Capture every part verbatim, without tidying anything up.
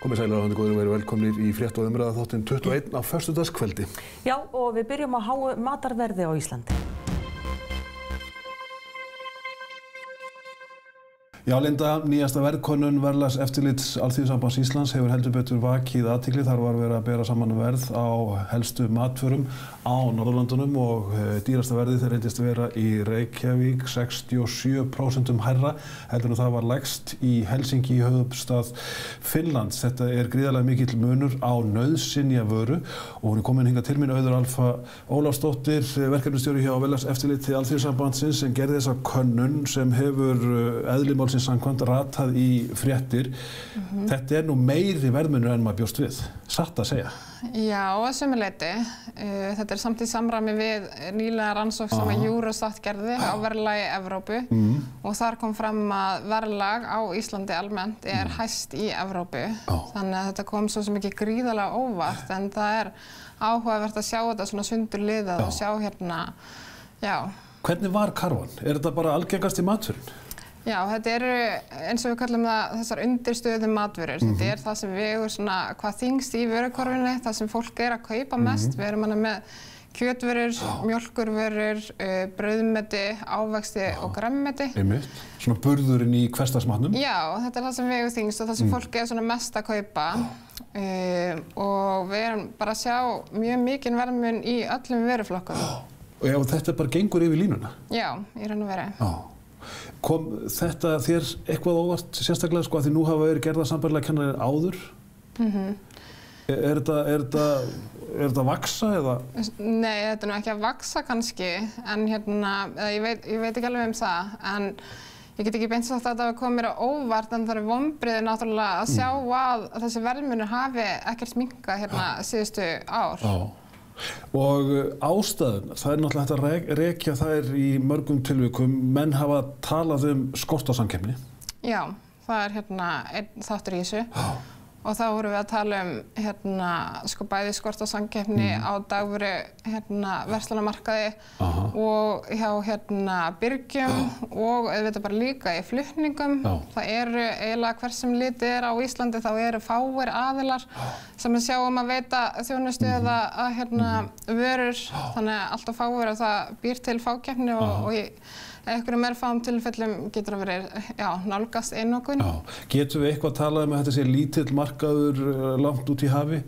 Komið sælir áhandi góður og verið velkomnir í frétt og umræða þáttinn tuttugu og eitt á föstudagskveldi. Já, og við byrjum á háu matarverði á Íslandi. Já, Linda, nýjasta verðkönnun Verðlagseftirlits Alþýðusambands Íslands hefur heldur betur vakið athygli. Þar var verið að bera saman verð á helstu matvörum á Norðurlöndunum og dýrasta verðið þeir reyndist vera í Reykjavík sextíu og sjö prósent hærra heldur en það var lægst í Helsinki í höfuðstað Finnlands. Þetta er gríðarlega mikill munur á nauðsynjavöru og hún er komin hingað til mín Auður Alfa Ólafsdóttir, verkefnisstjóri hjá Verðlagseftirliti Alþýðusambandsins sem gerði þessa könnun sem hefur eðli málsins samkvæmt ratað í fréttir. Mm-hmm. Þetta er nú meiri verðmunur en maður bjóst við, satt að segja. Já, að sumu leyti. Þetta er samt í samræmi við nýlega rannsókn sem að Eurostat gerði á verðlagi Evrópu mm. og þar kom fram að verðlag á Íslandi almennt er mm. hæst í Evrópu. Oh. Þannig að þetta kom svo sem ekki gríðarlega óvart en það er áhugavert að sjá þetta svona sundurliðað oh. og sjá hérna, já. Hvernig var karfan? Er þetta bara algengast í matvörun? Já, þetta eru eins og við kallum það þessar undirstöðu matvörur. Mm-hmm. Þetta er það sem vegur svona hvað þyngst í vörukorfinni, það sem fólk er að kaupa mest. Mm-hmm. Við erum hana með kjötvörur, oh. mjólkurvörur, uh, brauðmeti, ávexti oh. og grænmeti. Einmitt. Svona burðurinn í hversdagsmatnum? Já, þetta er það sem vegur þyngst og það sem mm. fólk er svona mest að kaupa. Oh. Uh, og við erum bara að sjá mjög mikinn verðmun í öllum vöruflokkum. Oh. Og já, þetta bara gengur yfir línuna? Já, í raun og veru. Oh. Kom þetta þér eitthvað óvart sérstaklega sko að því nú hafa verið gerðar sambærilega kennarir áður? Mm-hmm. Er þetta, er þetta, er þetta að vaksa eða? Nei, þetta er nú ekki að vaksa kannski, en hérna, ég veit, ég veit ekki alveg um það, en ég get ekki beint sagt að þetta hafi komið mér á óvart, en það er vonbrigði náttúrulega að sjá mm. að þessi verðmunur hafi ekkert minnkað hérna síðustu ár. Já. Og ástæðun, það er náttúrulega hægt að rekja þær í mörgum tilvikum, menn hafa talað um skort á samkeppni. Já, það er hérna einn þáttur í þessu oh. og þá vorum við að tala um hérna sko bæði skort á samkeppni mm. á dagvöru hérna verslanamarkaði uh-huh. og hjá hérna byrgjum oh. og auðvitað bara líka í flutningum. Oh. Það eru eiginlega hvers sem litið er á Íslandi þá eru fáir aðilar oh. sem við sjáum að veita þjónustu mm-hmm. eða að hérna mm-hmm. vörur oh. þannig að alltaf fáir að það býr til fákeppni og, uh-huh. og í einhverjum erfáum tilfellum getur að vera já, nálgast einokun. Getum við eitthvað að tala um að þetta sé lítill markaður langt út í hafi?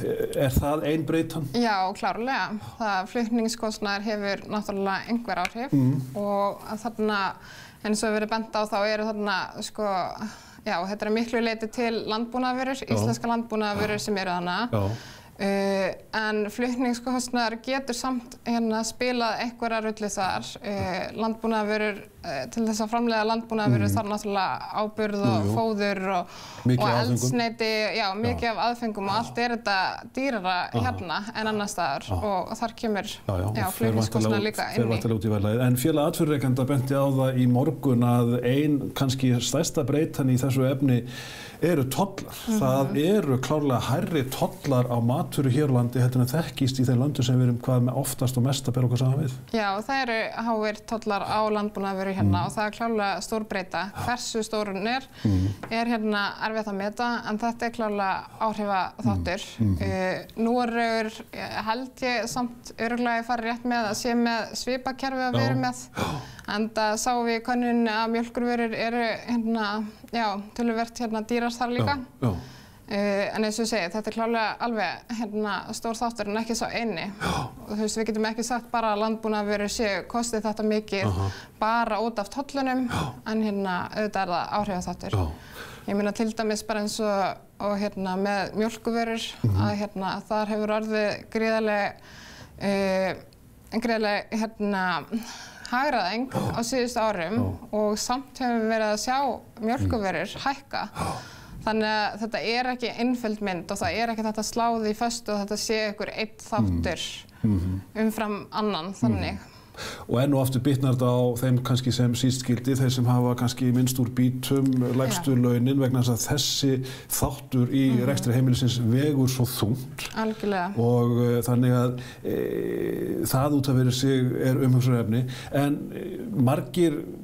Er það ein breytan? Já, klárlega. Það flutningskostnaður hefur náttúrulega einhver áhrif mm. og þarna eins og við erum bent á þá eru þarna sko, já, þetta er miklu leyti til landbúnaðarvörur, íslenska landbúnaðarvörur sem eru þarna. Já. Uh, en flutningskostnaður getur samt hérna spilað einhverja rullu þar. Uh, landbúnaðarvörur, uh, til þess að framleiða landbúnaðarvörur mm. þarf náttúrulega áburð og jú, jú. fóður og, og eldsneyti, já, mikið já. af aðfengum og allt er þetta dýrara Aha. hérna en annar staðar Aha. og þar kemur já, já, já, flutningskostnaður líka inn í. En félag atvinnurekenda benti á það í morgun að ein kannski stærsta breytan í þessu efni eru tollar. Mm-hmm. Það eru klárlega hærri tollar á matvöru hér á landi heldur en þekkist í þeim löndum sem við erum hvað með oftast og mest að bera okkur saman við. Já, það eru háir tollar á landbúnaðarvöru hérna mm. og það er klárlega stór breyta. Hversu stór hún er, mm. er hérna erfitt að meta en þetta er klárlega áhrifaþáttur. Mm. Uh, Noregur held ég samt örugglega að fara rétt með að sé með svipakerfi að vera með. En það sáum við í könnunni að mjólkurvörur eru hérna, já, töluvert hérna dýrar þar líka. Já, já. Uh, en eins og ég segi, þetta er klárlega alveg hérna stór þáttur en ekki svo eini. Já. Og þú veist, við getum ekki sagt bara að landbúnaðarvörur séu kostið þetta mikið uh-huh. bara út af tollunum, já. en hérna auðvitað er það áhrifaþáttur. Ég meina til dæmis bara eins og, og hérna með mjólkurvörur mm-hmm. að hérna þar hefur orðið gríðarleg, uh, gríðarleg hérna hagræðing á síðustu árum oh. og samt hefum við verið að sjá mjólkurvörur hækka. Oh. Þannig að þetta er ekki einföld mynd og það er ekki þetta sláði í föstu og þetta sé ykkur einn þáttur mm. umfram annan þannig. Mm. Og enn og aftur bitnar þetta á þeim kannski sem síst skildi, þeir sem hafa kannski minnst úr bítum, lægstu ja. launin vegna þess að þessi þáttur í mm-hmm. rekstri heimilisins vegur svo þungt. Algjörlega. Og uh, þannig að e, það út af fyrir sig er umhugsunarefni, en e, margir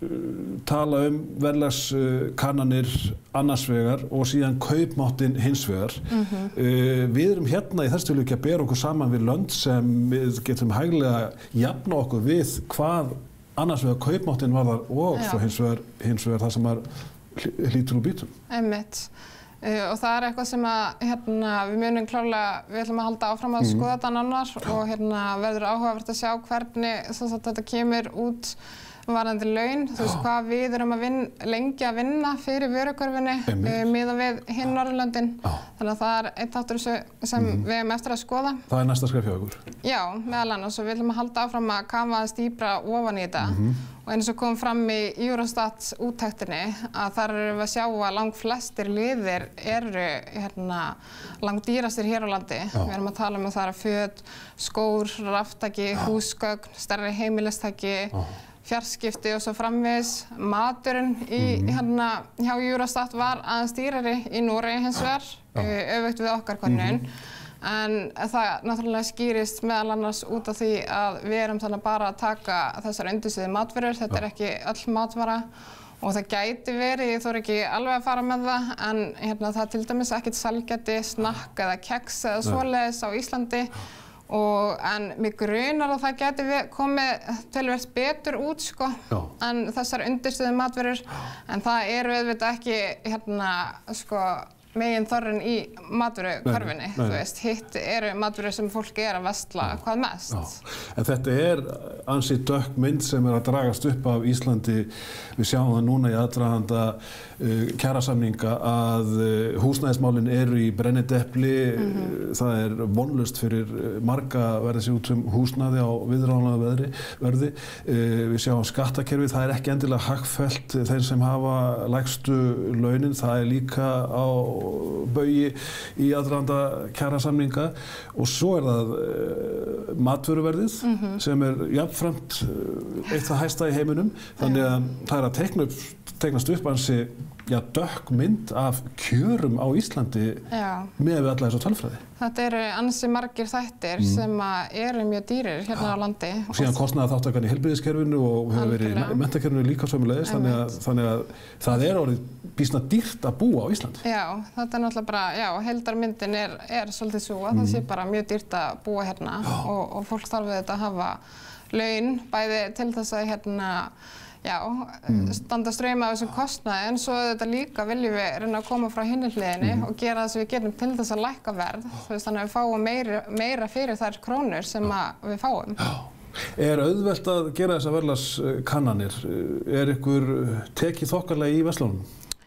tala um verðlagskannanir annars vegar og síðan kaupmáttinn hins vegar. Mm-hmm. uh, við erum hérna í þessu tilviki að bera okkur saman við lönd sem við getum hæglega jafna okkur við hvað annars vegar kaupmáttinn varðar og svo hins vegar, hins vegar það sem er hlýtur úr bítum. Einmitt. Uh, og það er eitthvað sem að hérna, við munum klárlega, við ætlum að halda áfram að mm. skoða þetta annar og hérna, verður áhugavert að sjá hvernig svo, svo, þetta kemur út varðandi laun, þú veist hvað við erum að vinna, lengi að vinna fyrir vörukörfunni uh, miðað við hinn Norðurlöndin. Þannig að það er einn þáttur sem mm. við erum eftir að skoða. Það er næsta skref hjá ykkur? Já, meðal annars og við ætlum að halda áfram að kafa aðeins dýpra ofan í þetta. Mm-hmm. Og eins og kom fram í Eurostat úttektinni að þar erum við að sjá að langt flestir liðir eru hérna, langt dýrastir hér á landi. Já. Við erum að tala um að það eru föt, skór, raftæki, húsgögn, stærri heimilistæki, fjarskipti og svo framvegis. Maturinn í, mm-hmm. hérna, hjá Eurostat var aðeins dýrari í Noregi hins vegar, öfugt við okkar könnun. Mm-hmm. En það náttúrulega skýrist meðal annars út af því að við erum þannig bara að taka þessar undirstöðu matvörur. Þetta er ekki öll matvara og það gæti verið, ég þori ekki alveg að fara með það, en hérna, það er til dæmis ekkert sælgæti, snakk eða keks eða svoleiðis á Íslandi. Og, en mig grunar að það gæti komið töluvert betur út sko, en þessar undirstöðu matvörur. En það eru auðvitað ekki hérna, sko, megin þorrinn í matvörukörfunni, þú veist, hitt eru matvörur sem fólk er að versla hvað mest. Já. En þetta er ansi dökk mynd sem er að dragast upp af Íslandi. Við sjáum það núna í aðdraganda uh, kjarasamninga að uh, húsnæðismálin eru í brennidepli. Mm-hmm. Það er vonlaust fyrir marga að verða sig út um húsnæði á viðráðanlega verði. Uh, við sjáum skattakerfið, það er ekki endilega hagfellt þeir sem hafa lægstu launin. Það er líka á baugi í aðdraganda kjarasamninga og svo er það uh, matvöruverðið mm-hmm. sem er jafnframt uh, eitt það hæsta í heiminum. Þannig að það er að teikna upp, teiknast upp ansi ja, dökk mynd af kjörum á Íslandi Já. Með við alla þessa tölfræði. Þetta eru ansi margir þættir mm. sem eru mjög dýrir hérna á landi. Og síðan kostnaðarþátttakan í heilbrigðiskerfinu og hefur verið í menntakerfinu líka sömuleiðis, þannig að, þannig að það er orðið býsna dýrt að búa á Íslandi. Já, þetta er náttúrulega bara, já, heildarmyndin er, er svolítið svo að mm. það sé bara mjög dýrt að búa hérna og, og fólk þarf við þetta að hafa laun bæði til þess að hérna Já, mm. standa strauma af þessum kostnaði, en svo þetta líka viljum við reyna að koma frá hinni hliðinni mm. og gera það sem við getum til þess að lækka verð, þú veist, þannig að við fáum meira, meira fyrir þær krónur sem að við fáum. Já. Er auðvelt að gera þessar verðlagskannanir? Er ykkur tekið þokkarlega í verslunum?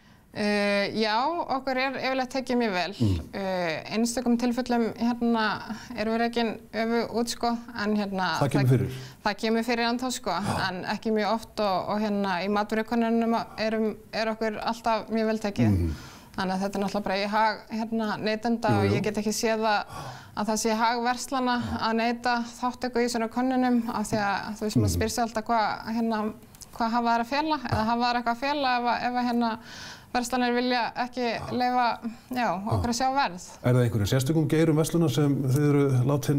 Uh, já, okkur er yfirleitt tekið mjög vel. Mm. Uh, einstökum tilfellum hérna erum við rekin öfu út sko, en hérna það kemur fyrir. Það, það kemur fyrir ennþá sko, en ekki mjög oft og, og hérna í matvörukönnunum erum er okkur alltaf mjög vel tekið. Mm. Þannig að þetta er náttúrulega bara í hag hérna neytenda og ég get ekki séð að, að það sé hag verslana að neyta þáttöku í svona könnunum af því að þú veist maður spyr sig alltaf hvað hérna hvað hafa þær að fela eða hafa þær eitthvað að fela ef, ef hérna verslanir vilja ekki leyfa já, okkur að sjá verð. Er það einhverjum sérstökum geirum versluna sem þið eru látin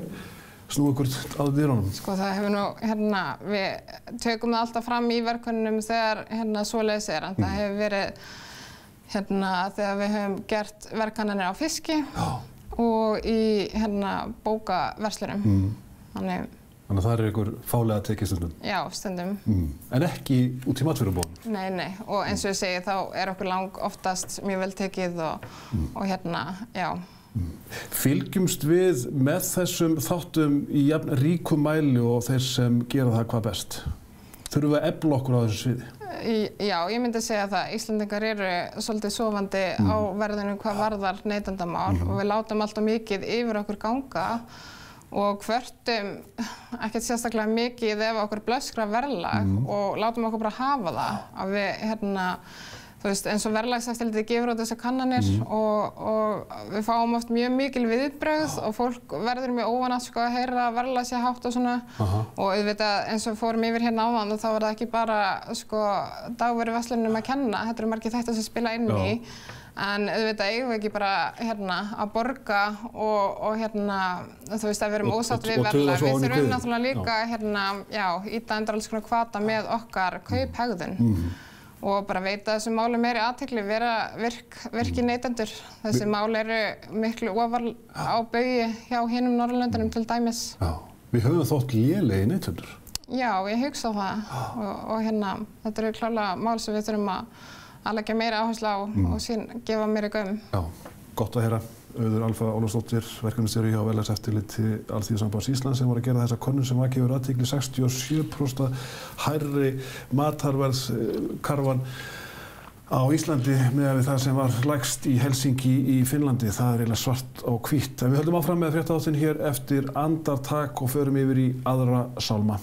snúa ykkur á dýrunum? Sko það hefur nú, hérna, við tökum það alltaf fram í verkkönnunum þegar hérna svoleiðis er, en mm. það hefur verið hérna þegar við höfum gert verkkannanir á fiski já. Og í hérna bókaverslunum. Mm. Þannig Þannig að það er ykkur fálega tekið stundum? Já, stundum. Mm. En ekki út í matvörubóðum? Nei, nei. Og eins og ég segi, þá er okkur lang oftast mjög vel tekið og, mm. og hérna, já. Mm. Fylgjumst við með þessum þáttum í jafn ríkum mæli og þeir sem gera það hvað best? Þurfum við að efla okkur á þessu sviði? Í, já, ég myndi segja það. Íslendingar eru svolítið sofandi mm. á verðinu hvað varðar neytendamál mm. og við látum alltaf mikið yfir okkur ganga. Og hvörtum ekkert sérstaklega mikið ef okkur blöskrar verðlag mm. og látum okkur bara hafa það. Að við, hérna, þú veist, eins og verðlagseftirlitið gefur út þessar kannanir mm. og, og við fáum oft mjög mikil viðbrögð og fólk verður mjög óvanað sko að heyra að verðlag sé hátt og svona. Uh-huh. Og auðvitað eins og við fórum yfir hérna áðan og þá var það ekki bara sko dagvöruverslunum að kenna, þetta eru margir þættir sem spila inn í. En auðvitað eigum við ekki bara hérna að borga og, og hérna, þú veist að við erum ósátt við verðlag. Við þurfum náttúrulega líka hérna, já, íta undir alls konar hvata með okkar kauphegðun mm. og bara veita þessu máli meiri athygli, vera virk, virki neytendur. Þessi mál eru miklu ofar á baugi hjá hinum Norðurlöndunum til dæmis. Já, við höfum þótt lélegi neytendur. Já, ég hugsa það og, og hérna, þetta eru klárlega mál sem við þurfum að að leggja meira áherslu á mm. og sín gefa meiri gaum. Já, gott að heyra. Auður Alfa Ólafsdóttir, verkefnisstjóri hjá Verðlagseftirliti Alþýðusambands Íslands sem var að gera þessa könnun sem vakið yfir athygli sextíu og sjö prósent hærri matarverðskarfan á Íslandi miðað við það sem var lægst í Helsinki í Finnlandi. Það er eiginlega svart á hvítt. En við höldum áfram með fréttaþáttinn hér eftir andartak og förum yfir í aðra sálma.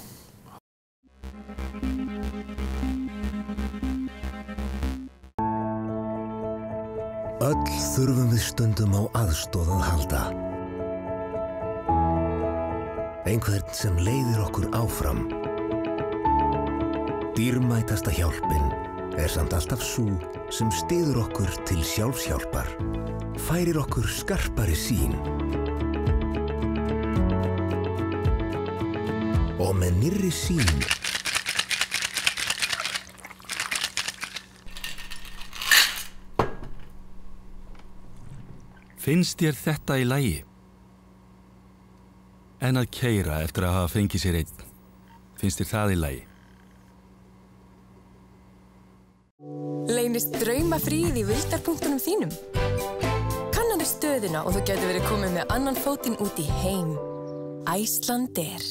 Öll þurfum við stundum á aðstoð að halda. Einhvern sem leiðir okkur áfram. Dýrmætasta hjálpin er samt alltaf sú sem styður okkur til sjálfshjálpar, færir okkur skarpari sýn. Og með nýrri sýn Finnst þér þetta í lagi? En að keyra eftir að hafa fengið sér einn. Finnst þér það í lagi? Leynist draumafríð í vildarpunktunum þínum? Kannaðu stöðuna og þú gæti verið komið með annan fótinn út í heim. Icelandair.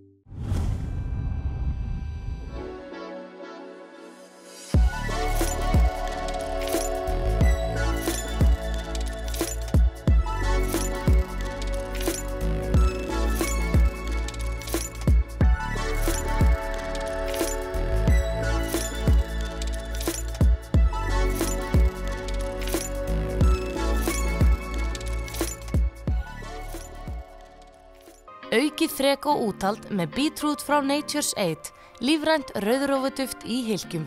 Aukið þrek og úthald með Beetroot frá Nature's Aid, lífrænt rauðrófuduft í hylkjum.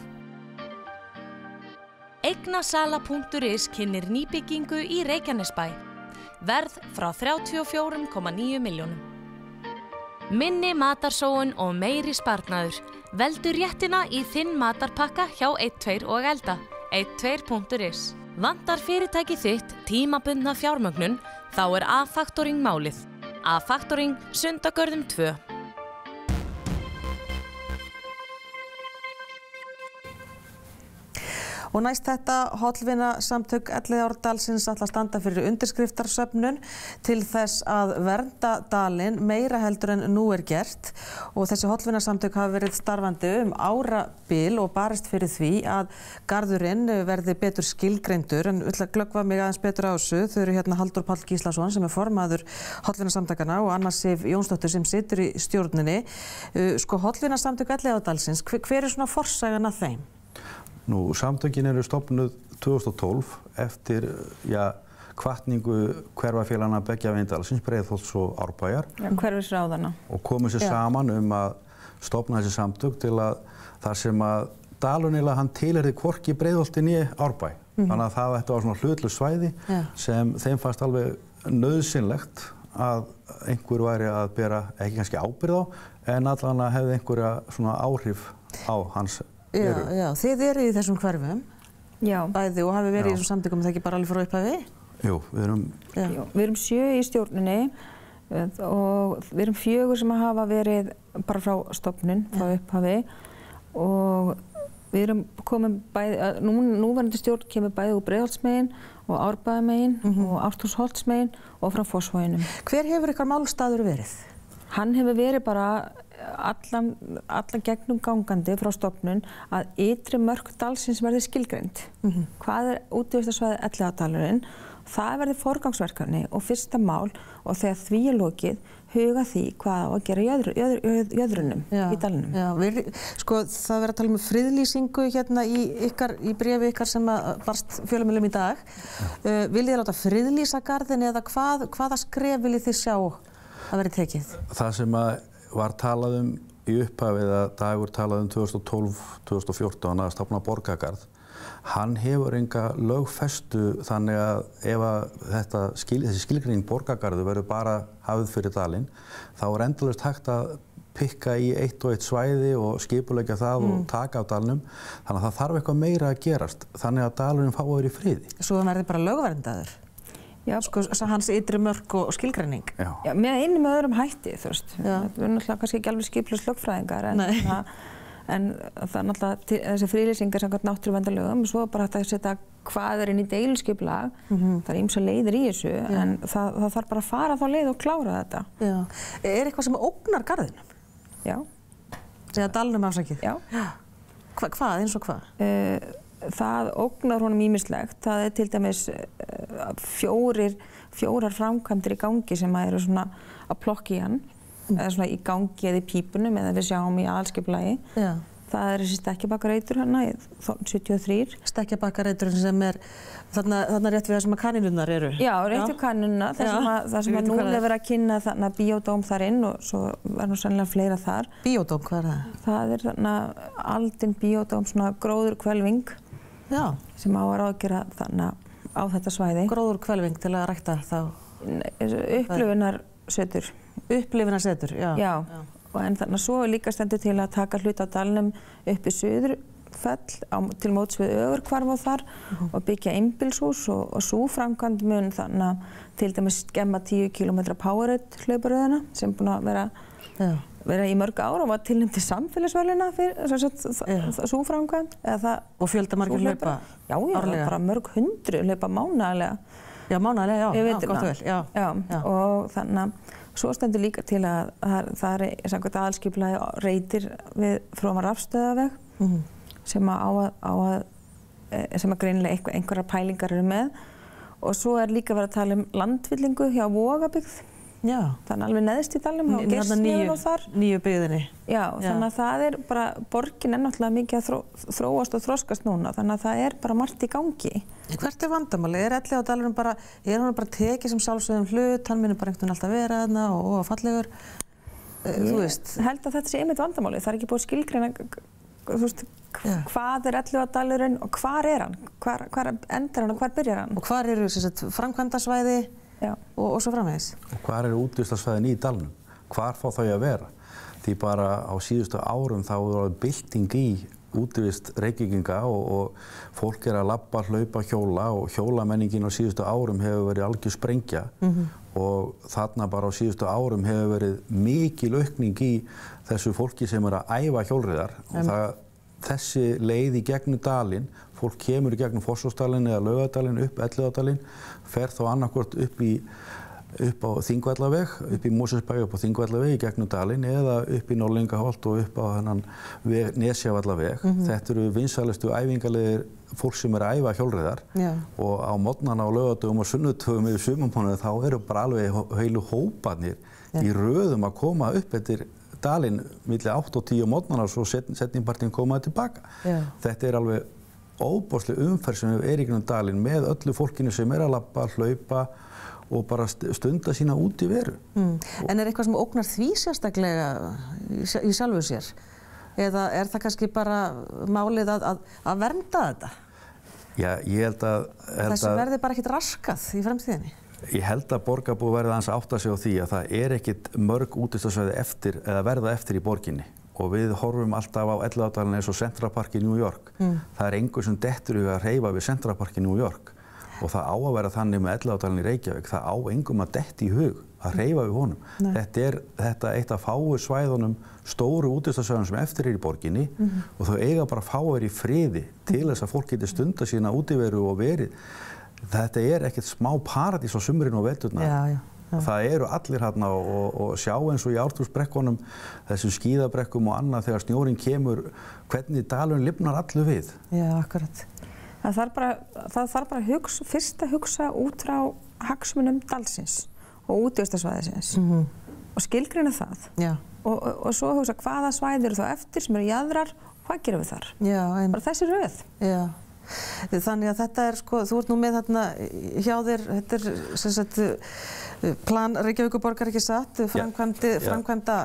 Eignasala punktur is kynnir nýbyggingu í Reykjanesbæ. Verð frá þrjátíu og fjögur komma níu milljónum. Minni matarsóun og meiri sparnaður. Veldu réttina í þinn matarpakka hjá einn tveir og elda. einn tveir punktur is. Vantar fyrirtæki þitt tímabundna fjármögnun, þá er A-Factoring málið. A-Factoring, Sundagörðum tvö. Og næst þetta, hollvinasamtök Elliðaárdalsins ætla að standa fyrir undirskriftarsöfnun til þess að vernda dalinn meira heldur en nú er gert. Og þessi hollvinasamtök hafa verið starfandi um árabil og barist fyrir því að garðurinn verði betur skilgreindur. En ætla að glöggva mig aðeins betur á þessu. Þau eru hérna Halldór Páll Gíslason sem er formaður hollvinasamtakana og Anna Sif Jónsdóttir sem situr í stjórninni. Sko, hollvinasamtök Elliðaárdalsins, hver er svona forsagan að þeim? Nú, samtökin eru stofnuð tvö þúsund og tólf eftir, já, hvatningu hverfafélaganna beggja Vindalsins, Breiðholts og Árbæjar. Ja, hverfisráðanna. Og komu sér ja. saman um að stofna þessi samtök til að það sem að dalurnilega hann tilherði hvorki Breiðholti né Árbæ. Mm-hmm. Þannig að það þetta var svona hlutlaust svæði ja. sem þeim fannst alveg nauðsynlegt að einhver væri að bera, ekki kannski ábyrgð á, en allan að hefði einhverja svona áhrif á hans. Já, já, þið eru í þessum hverfum, já. bæði og hafi verið já. í þessum samtökum, það ekki bara alveg frá upphafi? Jú, við erum... Já. Já, við erum sjö í stjórninni og við erum fjögur sem hafa verið bara frá stofnun, frá upphafi og við erum komin bæði, nú, núverandi stjórn kemur bæði úr Breiðholtsmegin og Árbæjarmegin mm-hmm. og Ártúnshóltsmegin og frá Fossvoginum. Hver hefur ykkar málstaður verið? Hann hefur verið bara allan, allan gegnum gangandi frá stofnun að ytri mörk dalsins verði skilgreind. Mm-hmm. Hvað er útivistarsvæði Elliðaárdalurinn? Það verði forgangsverkefni og fyrsta mál og þegar því er lokið huga því hvað á að gera í jöðr, jöðr, jöðr, jöðrunum já, í dalinum. Já, við, sko, það verður að tala um friðlýsingu hérna í, ykkar, í bréfi ykkar sem barst fjölmiðlum í dag. Uh, viljið þið láta friðlýsa garðin eða hvað, hvaða skref viljið þið sjá að verði tekið? Það sem að var talað um í upphafið að Dagur talaði um tvö þúsund og tólf til tvö þúsund og fjórtán að stofna borgargarð. hann hefur enga lögfestu þannig að ef að þetta, skil, þessi skilgreining borgargarður verður bara hafið fyrir dalinn, þá er endalaust hægt að pikka í eitt og eitt svæði og skipuleggja það mm. og taka af dalnum. Þannig að það þarf eitthvað meira að gerast, þannig að dalurinn fái að vera í friði. Svo hann verði bara lögverndaður? Já. Sko, hans ytri mörk og skilgreining? Já. Já, með einum með öðrum hætti, þú veist. Já. Við erum náttúrulega kannski ekki alveg skipulegs lögfræðingar, en, en það er náttúrulega til, þessi friðlýsingar samkvæmt náttúruverndarlögum, svo bara hægt að setja hvað er inn í deiliskipulag, mm-hmm. það er ýmsar leiðir í þessu, Já. en það, það þarf bara að fara þá leið og klára þetta. Já. Er eitthvað sem ógnar garðinum? Já. Eða dalnum afsakið? Já. Hva, hvað, eins og hvað? Uh, það ógnar honum ýmislegt. Það er til dæmis uh, fjórir, fjórar framkvæmdir í gangi sem eru svona að plokka í hann, mm. eða svona í gangi eða í pípunum, eða við sjáum í aðalskipulagi. Já. Það er þessi stekkjabakkareitur hérna, sjötíu og þrír. Stekkjabakkareiturinn sem er þarna, þarna rétt við það sem að kanínurnar eru? Já, rétt við kanínurnar, það sem að, það sem að nú er verið að kynna þarna bíódóm þar inn og svo er nú sennilega fleira þar. Bíódóm, hvað er það? Það er þarna aldin bíódóm, svona gróðurhvelfing sem á að ráðgera þarna á þetta svæði. Gróðurhvelfing til að rækta þá? Upplifunarsetur. Upplifunarsetur, já. Já. já. En þannig að svo líka stendur til að taka hlut á dalnum upp í Suðurfell á, til móts við Ögurhvarf og þar uh-huh. og byggja einbýlshús og, og sú framkvæmd mun þannig að til dæmis skemma tíu kílómetra Powerade hlauparöðina sem búin að vera, yeah. vera í mörg ár og var tilnæmt til samfélagsverðlauna fyrir yeah. sú framkvæmd. Það, og fjöldamargir hlaupa Já, já, árlega. Bara mörg hundru hlaupa mánaðarlega. Já, mánaðarlega, já, já, gott og vel. Já, já. Já. Og þannig að svo stendur líka til að það, það er samkvæmt aðalskipulagi reitir við fróma rafstöðaveg mm-hmm. sem að á að, á að sem að greinilega einhver, einhverjar pælingar eru með og svo er líka verið að tala um landfyllingu hjá Vogabyggð. Já. Þannig alveg neðst í dalnum á Geirsnefn og þar. Nýju byggðinni. Já, Já, þannig að það er bara, borgin er náttúrulega mikið að þró, þróast og þroskast núna, þannig að það er bara margt í gangi. Hvert er vandamálið? Er Elliðaárdalurinn bara, er hann bara tekið sem sjálfsögðum hlut, hann munir bara einhvern veginn alltaf vera þarna og, og fallegur, Ég þú veist? Ég held að þetta sé einmitt vandamálið, það er ekki búið að skilgreina, þú veist, Já. Hvað er Elliðaárdalurinn og hvar er hann? Hvar, hvar endar hann og hvar byrjar hann? Og hvar eru sem sagt framkvæmdasvæði og, og svo framvegis? Og hvar eru útvistarsvæðin í dalnum? Hvar fá þau að vera? Því bara á síðustu árum þá er það bylting í útivist Reykvíkinga og, og fólk er að labba, hlaupa, hjóla og hjólamenningin á síðustu árum hefur verið algjör sprengja mm-hmm. og þarna bara á síðustu árum hefur verið mikil aukning í þessu fólki sem er að æfa hjólreiðar mm. og það, þessi leið í gegnum dalinn, fólk kemur í gegnum Fossvogsdalinn eða Laugardalinn upp Elliðaárdalinn, fer þá annarkvort upp í upp á Þingvallaveg, upp í Mosfellsbæ upp á Þingvallaveg í gegnum dalinn eða upp í Norðlingaholt og upp á þennan Nesjavallaveg. Mm-hmm. Þetta eru vinsælustu æfingalegir fólk sem er að æfa hjólreiðar yeah. og á morgnana á laugardögum og sunnudögum yfir sumarmánuði þá eru bara alveg heilu hóparnir yeah. í röðum að koma upp eftir dalinn milli átta og tíu morgnana og svo setningpartinn komaði tilbaka. Yeah. Þetta er alveg óbóðsleg umferð sem er í gegnum dalinn með öllu fólkinu sem er að labba, hlaupa og bara stunda sína út í veru. Mm. En er eitthvað sem ógnar því sérstaklega í sjálfu sér? Eða er það kannski bara málið að, að, að vernda þetta? Já, ég held að... Held Þessu verði bara ekkert raskað í framtíðinni? Ég held að borgarbúi verði aðeins að átta sig á því að það er ekkert mörg útivistarsvæði eftir eða verða eftir í borginni. Og við horfum alltaf á Elliðaárdalinn eins og Central Park í New York. Mm. Það er engur sem dettur í að hreyfa við Central Park í New York. Og það á að vera þannig með Elliðaárdalinn í Reykjavík, það á engum að detti í hug að hreyfa við honum. Nei. Þetta er þetta eitt af fáu svæðunum, stóru útivistarsvæðunum sem eftir er í borginni mm-hmm. og þau eiga bara að fá þær í friði til þess að fólk geti stunda sína útiveru og verið. Þetta er ekkert smá paradís á sumrin og veturna. Já, já, já. Það eru allir hérna og, og sjá eins og í Ártúnsbrekkunum, þessum skíðabrekkum og annað þegar snjórinn kemur, hvernig dalurinn lifnar allur við. Já, akkurat. Það þarf bara, það þarf bara hugsa, fyrst að hugsa út frá hagsmunum dalsins og útivistarsvæðisins mm-hmm. og skilgreina það. Já. Og, og, og svo hugsa hvaða svæði eru þá eftir sem eru jaðrar, hvað gerum við þar? Já, ein... Bara þessi röð. Já. Þannig að þetta er sko, þú ert nú með þarna hjá þér, þetta er sem sagt plan Reykjavíkurborgar ekki satt, framkvæmdi, framkvæmda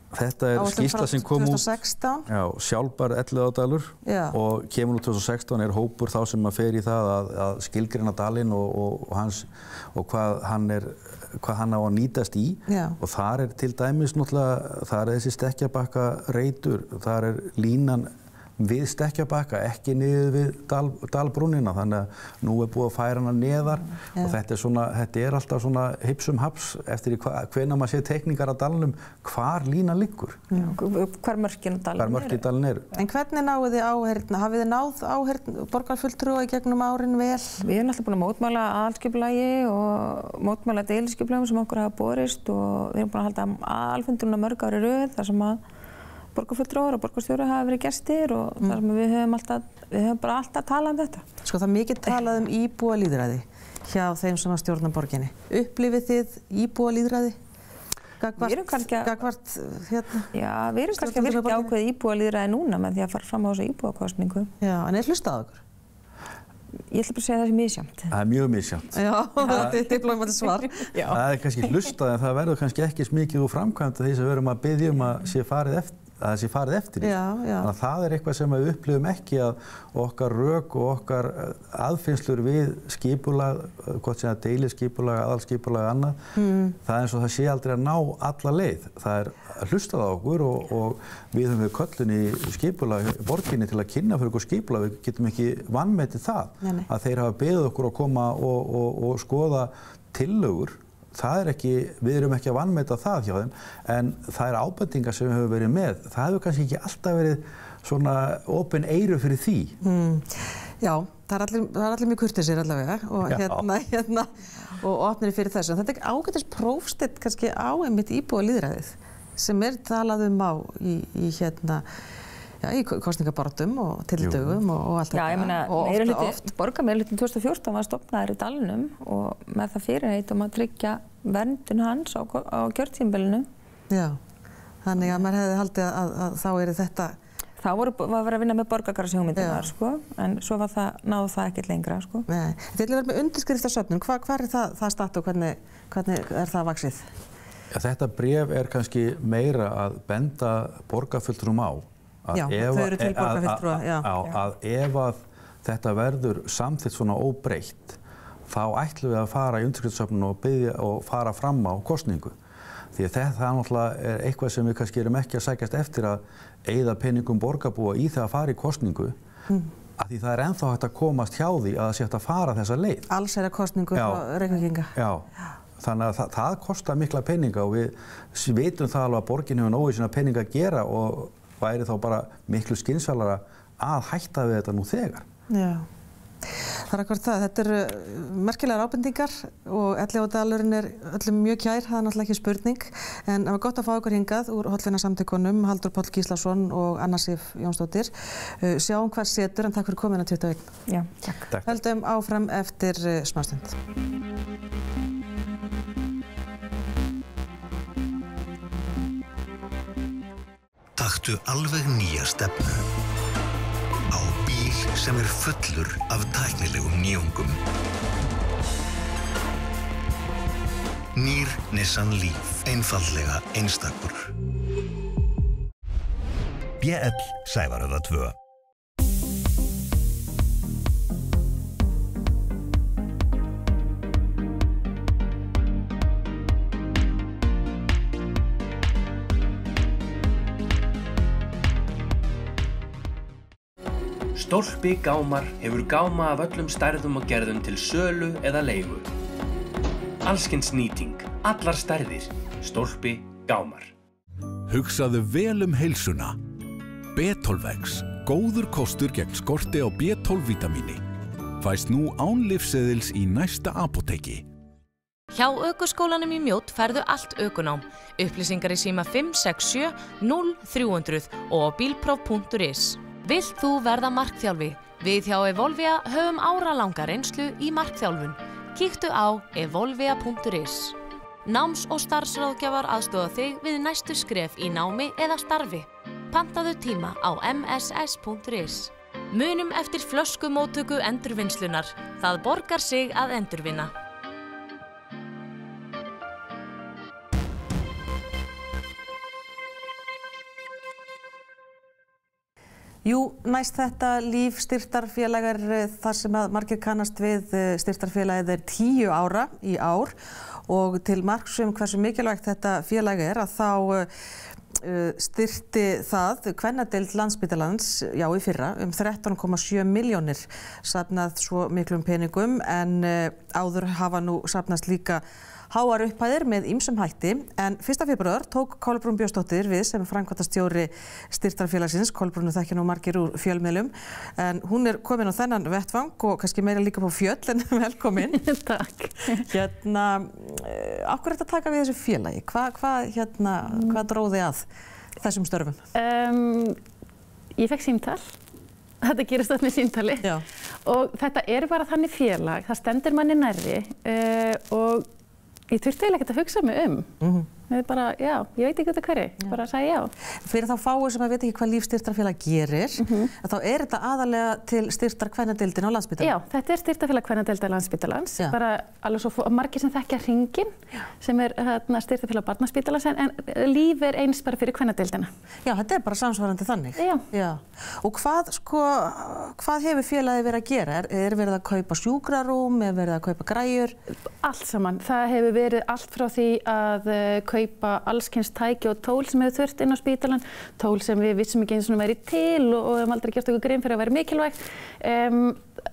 Þetta er skýrsla sem kom út, tvö þúsund og sextán. Já, sjálfbær Elliðaárdalur og kemur úr tvö þúsund og sextán er hópur þá sem að fer í það að, að skilgreina dalinn og, og, og, hans, og hvað hann er, hvað hann á að nýtast í. Já. Og þar er til dæmis náttúrulega, þar er þessi Stekkjabakka reitur, þar er línan við Stekkjabakka, ekki niður við dal, dalbrúnina, þannig að nú er búið að færa hana neðar ja. Og þetta er, svona, þetta er alltaf svona hipsum haps eftir hvenær maður sé teikningar af dalnum, hvar línan liggur. Já. Hvar mörkin af dalinn eru. Hvar mörkin dalinn eru. En hvernig náðu þið áheyrn, hafið þið náð áheyrn borgarfulltrúa í gegnum árin vel? Við erum alltaf búin að mótmæla aðalskipulagi og mótmæla deiliskipulagum sem okkur hafa borist og við erum búin að halda aðalfundurinn mörg ári röð þar sem að borgarfulltrúar og borgarstjórar hafa verið gestir og mm. þar sem við höfum alltaf, við höfum bara alltaf talað um þetta. Sko það er mikið talað um íbúalýðræði hjá þeim sem að stjórna borginni. Upplifið þið íbúalýðræði? Gagvart hérna? Já, við erum kannski að virka ákveðið íbúalýðræði núna með því að fara fram á þessu íbúakosningu. Já, en er hlustað á okkur? Ég ætla bara að segja það sem misjafnt. Það er mjög misjafnt. Já, þetta er diplómati svar. Það er kannski hlustað en það verður kannski ekki smikið úr framkvæmd því sem við erum að biðja um að sé farið eftir. að það sé farið eftir því. Þannig að það er eitthvað sem við upplifum ekki að okkar rök og okkar aðfinnslur við skipulag, hvort sem það deiliskipulag, aðalskipulag eða annað, mm. það er eins og það sé aldrei að ná alla leið. Það er hlustað á okkur og, og við höfum við köllun í skipulag borginni til að kynna fyrir okkur skipulag, við getum ekki vanmetið það, nei, nei. Að þeir hafa beðið okkur að koma og, og, og skoða tillögur. Það er ekki, við erum ekki að vanmeta það hjá þeim, en það er ábendingar sem við höfum verið með. Það hefur kannski ekki alltaf verið svona opin eyru fyrir því. Mm. Já, það er allir, það er allir mjög kurteisir allavega og hérna, hérna og opnir fyrir þessu. En þetta er ágætis prófsteinn kannski á einmitt íbúalýðræðið sem er talað um á í, í hérna Já, í kosningabaráttum og tildögum og, og allt þetta. Já, ég meina, meirihluti, borgarmeirihlutin tvö þúsund og fjórtán var stofnaður í dalnum og með það fyrirheit um að tryggja verndun hans á, á kjörtímabilinu. Já, þannig að maður hefði haldið að, að, að þá er þetta... Þá voru, var verið að vinna með borgargarðshugmyndirnar, sko, en svo var það, náðu það ekkert lengra, sko. Nei, þetta er verið með undirskriftasöfnun. Hva, hvað er það, það statt og hvernig, hvernig er það vaxið? Ja, þetta bréf er kannski meira að benda borgarfulltrúum á. Já, þau eru til borgarfulltrúa, já. Að ef að þetta verður samþykkt svona óbreytt, þá ætlum við að fara í undirskriftasöfnun og biðja og fara fram á kosningu. Því að þetta náttúrulega er eitthvað sem við kannski erum ekki að sækjast eftir að eyða peningum borgarbúa í það að fara í kosningu, mm. að því það er ennþá hægt að komast hjá því að það sé hægt að fara þessa leið. Alls er að kosningu frá Reykvíkinga. Já, þannig að það, það kostar mikla peninga og við vitum það alveg að borgin hefur nógu sína peninga að gera og væri þá bara miklu skynsalara að hætta við þetta nú þegar. Já, það er akkurat það. Þetta eru merkilegar ábendingar og Elliðaárdalurinn er öllum mjög kær, það er náttúrulega ekki spurning. En það var gott að fá okkur hingað úr Hollvinasamtökunum, Halldór Páll Gíslason og Anna Sif Jónsdóttir. Sjáum hvað setur, en takk fyrir komuna tuttugu og eitt. Já, takk. takk. Höldum áfram eftir smástund. Taktu alveg nýja stefnu á bíl sem er fullur af tæknilegum nýjungum. Nýr Nissan Leaf, einfaldlega einstakur. B L Sævaröða tvö. Stólpi Gámar hefur gáma af öllum stærðum og gerðum til sölu eða leigu. Allskyns nýting, allar stærðir. Stólpi Gámar. Hugsaðu vel um heilsuna. B tólf X, góður kostur gegn skorti á B tólf vítamíni. Fæst nú án lyfseðils í næsta apóteki. Hjá Ökuskólanum í Mjódd færðu allt ökunám. Upplýsingar í síma fimm sex sjö núll þrjú hundruð og á bílpróf punktur is. Vilt þú verða markþjálfi? Við hjá Evolvia höfum áralanga reynslu í markþjálfun. Kíktu á evolvia punktur is. Náms- og starfsráðgjafar aðstoða þig við næstu skref í námi eða starfi. Pantaðu tíma á m s s punktur is. Munum eftir flöskumóttöku endurvinnslunar. Það borgar sig að endurvinna. Jú, næst þetta Líf styrktarfélag er þar sem að margir kannast við. Styrktarfélagið er tíu ára í ár og til marks um hversu mikilvægt þetta félag er að þá uh, styrkti það kvennadeild Landspítalans, já í fyrra, um þrettán komma sjö milljónir safnað svo miklum peningum en uh, áður hafa nú safnast líka háar upphæðir með ýmsum hætti en fyrsta febrúar tók Kolbrún Björnsdóttir við sem framkvæmdastjóri styrktarfélagsins. Kolbrúnu þekkja nú margir úr fjölmiðlum en hún er komin á þennan vettvang og kannski meira líka på fjöll en velkomin. Takk. Hérna, af hverju ertu að taka við þessu félagi? Hvað hva, hérna, hva dróði að þessum störfum? Um, ég fekk símtal. Þetta gerist allt með símtali. Já. Og þetta er bara þannig félag, það stendur manni nærri uh, og ég þurfti eiginlega ekkert að hugsa mig um. Mm-hmm. Ég bara, já, ég veit ekki út af hverju, já. Bara að segja já. Fyrir þá fáið sem að veit ekki hvað Líf styrktarfélag gerir, mm-hmm. þá er þetta aðalega til styrktar kvennadeildin á Landspítalann? Já, þetta er styrktarfélag kvennadeildar Landspítalans, bara alveg svo margir sem þekkja hringinn, sem er hérna, styrktarfélag Barnaspítalans, en Líf er eins bara fyrir kvennadeildina. Já, þetta er bara samsvarandi þannig? Já. Já. Og hvað, sko, hvað hefur félagið verið að gera? Er, er verið að kaupa sjúkrarúm, er verið að kaupa græjur? Allt saman. Það hefur verið allt frá því að kaupa allskyns tæki og tól sem hefur þurft inn á spítalann, tól sem við vissum ekki eins og væri til og, og hefum aldrei gert okkur grein fyrir að vera mikilvægt, um,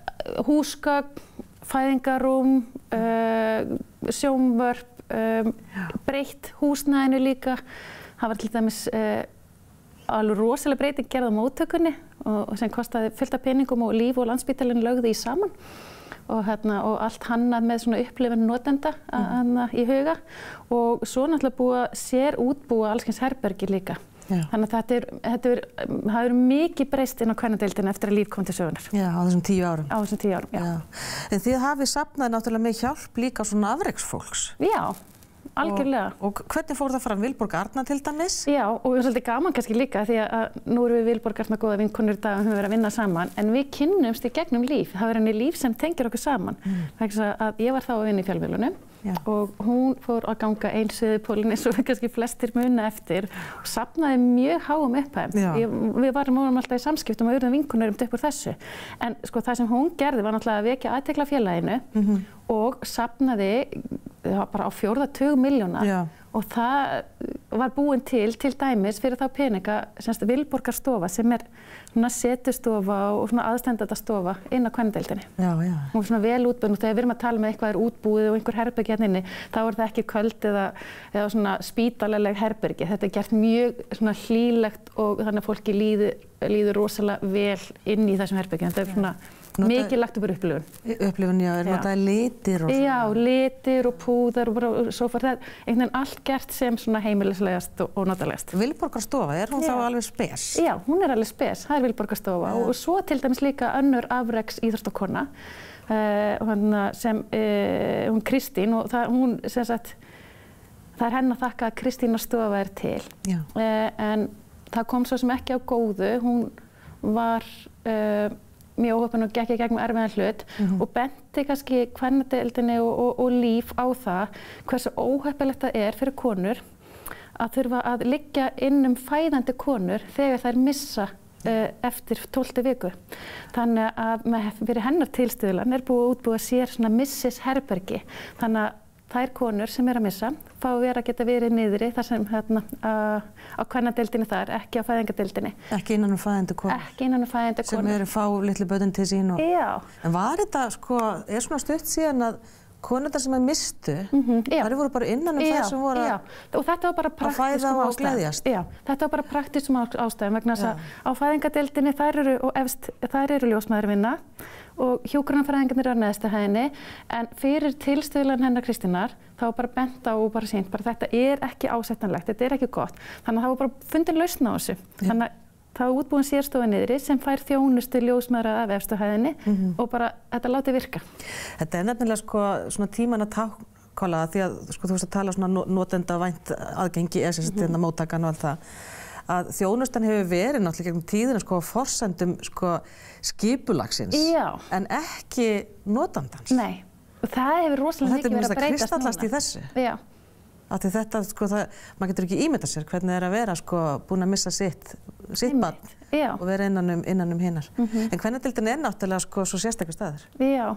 húsgögn, fæðingarúm, uh, sjónvörp, um, breytt húsnæðinu líka. Það var til dæmis uh, alveg rosalega breyting gerð á móttökunni og, og sem kostaði fullt af peningum og Líf og Landspítalinn lögðu í saman. Og, hérna, og allt hannað með svona upplifun notenda mm. í huga og svo náttúrulega búa sér útbúa allskyns herbergi líka. Já. Þannig að þetta er, þetta er, það er mikið breyst inn á kvennadeildina eftir að Líf kom til sögunar. Já, á þessum tíu árum. Á þessum tíu árum, já. já. En þið hafið safnað náttúrulega með hjálp líka svona afreksfólks. Já. Algjörlega. Og, og hvernig fór það fram? Vilborg Arna til dæmis? Já, og það er svolítið gaman kannski líka því að nú erum við Vilborg Arna góða vinkonur í dag og höfum verið að vinna saman, en við kynnumst í gegnum Líf. Það er henni Líf sem tengir okkur saman. Mm. Þess að ég var þá að vinna í fjölmiðlunum og hún fór að ganga einn suðupólinn eins og kannski flestir muna eftir og safnaði mjög háum upphæðum. Við varum alltaf í samskiptum og urðum vinkonur um upp úr þessu. En sko það sem hún gerði var náttúrulega að vekja athygli á félaginu mm-hmm. og safnaði bara á fjórða tug milljóna og það var búin til, til dæmis fyrir þá peninga, semst Vilborgarstofa sem er svona setustofa og svona aðstandatastofa inn á kvennadeildinni. Já, já. Og svona vel útbúin og þegar við erum að tala með eitthvað er útbúið og einhver herbergi hérna inni, þá er það ekki köld eða, eða svona spítaleleg herbergi. Þetta er gert mjög svona hlýlegt og þannig að fólki líður, líður rosalega vel inn í þessum herbergi. Þetta er svona Nota, mikið lagt upp úr upplifun. Upplifun, já, er notaði litir og svona? Já, litir og púðar og, og svo far það einhvern veginn allt gert sem svona heimilislegast og, og notalegast. Vilborgarstofa, er hún já. Þá alveg spes? Já, hún er alveg spes, það er Vilborgarstofa og, og svo til dæmis líka önnur afreks íþróttakona uh, sem uh, hún Kristín og það, hún sem sagt, það er henni að þakka að Kristínar stofa er til. Uh, en það kom svo sem ekki á góðu, hún var uh, mjög óheppin og gekk í gegnum erfiðan hlut mm-hmm. og benti kannski kvennadeildinni og, og, og Líf á það hversu óheppilegt það er fyrir konur að þurfa að liggja inn um fæðandi konur þegar þær missa uh, eftir tólftu viku. Þannig að með, fyrir hennar tilstuðlan er búið að útbúa sér svona missis-herbergi. Þannig að þær konur sem er að missa fá að vera að geta verið niðri þar sem hérna uh, á kvennadeildinni þar, ekki á fæðingadeildinni. Ekki innan um fæðandi konur? Ekki innan um fæðandi konur. Sem eru fá litlu börn til sín og... Já. En var þetta, sko, er svona stutt síðan að konundar sem er mistu, mm-hmm. þær voru bara innan um já, þær sem voru já. Og þetta var bara praktískum og gleðjast. Já, þetta var bara praktískum ástæðum vegna þess að á fæðingadeildinni þær eru, og efst, þær eru ljósmæðurvinna og hjúkrunarfræðingarnir á neðstu hæðinni, en fyrir tilstuðlan hennar Kristínar þá var bara bent á og bara sýnt, bara þetta er ekki ásættanlegt, þetta er ekki gott, þannig að það var bara fundin lausn á þessu. Ja. Þannig að það var útbúin sérstofa niðri sem fær þjónustu ljósmæðra af efstu hæðinni mm-hmm. og bara þetta láti virka. Þetta er nefnilega sko svona tíman að tákkola því að sko þú veist að tala svona notendavænt aðgengi, eða sem þetta móttakan og allt það. Að þjónustan hefur verið náttúrulega gegnum tíðina sko forsendum sko skipulagsins Já. En ekki notandans. Nei, og það hefur rosalega mikið verið að breytast núna. Þetta er kristallast í þessu. Já, Af því þetta, sko, það, maður getur ekki ímyndað sér hvernig það er að vera, sko, búin að missa sitt, sitt barn og vera innan um, innan um hinnar. Mm-hmm. En kvennadeildin er náttúrulega, sko, svo sérstaklega staður. Já,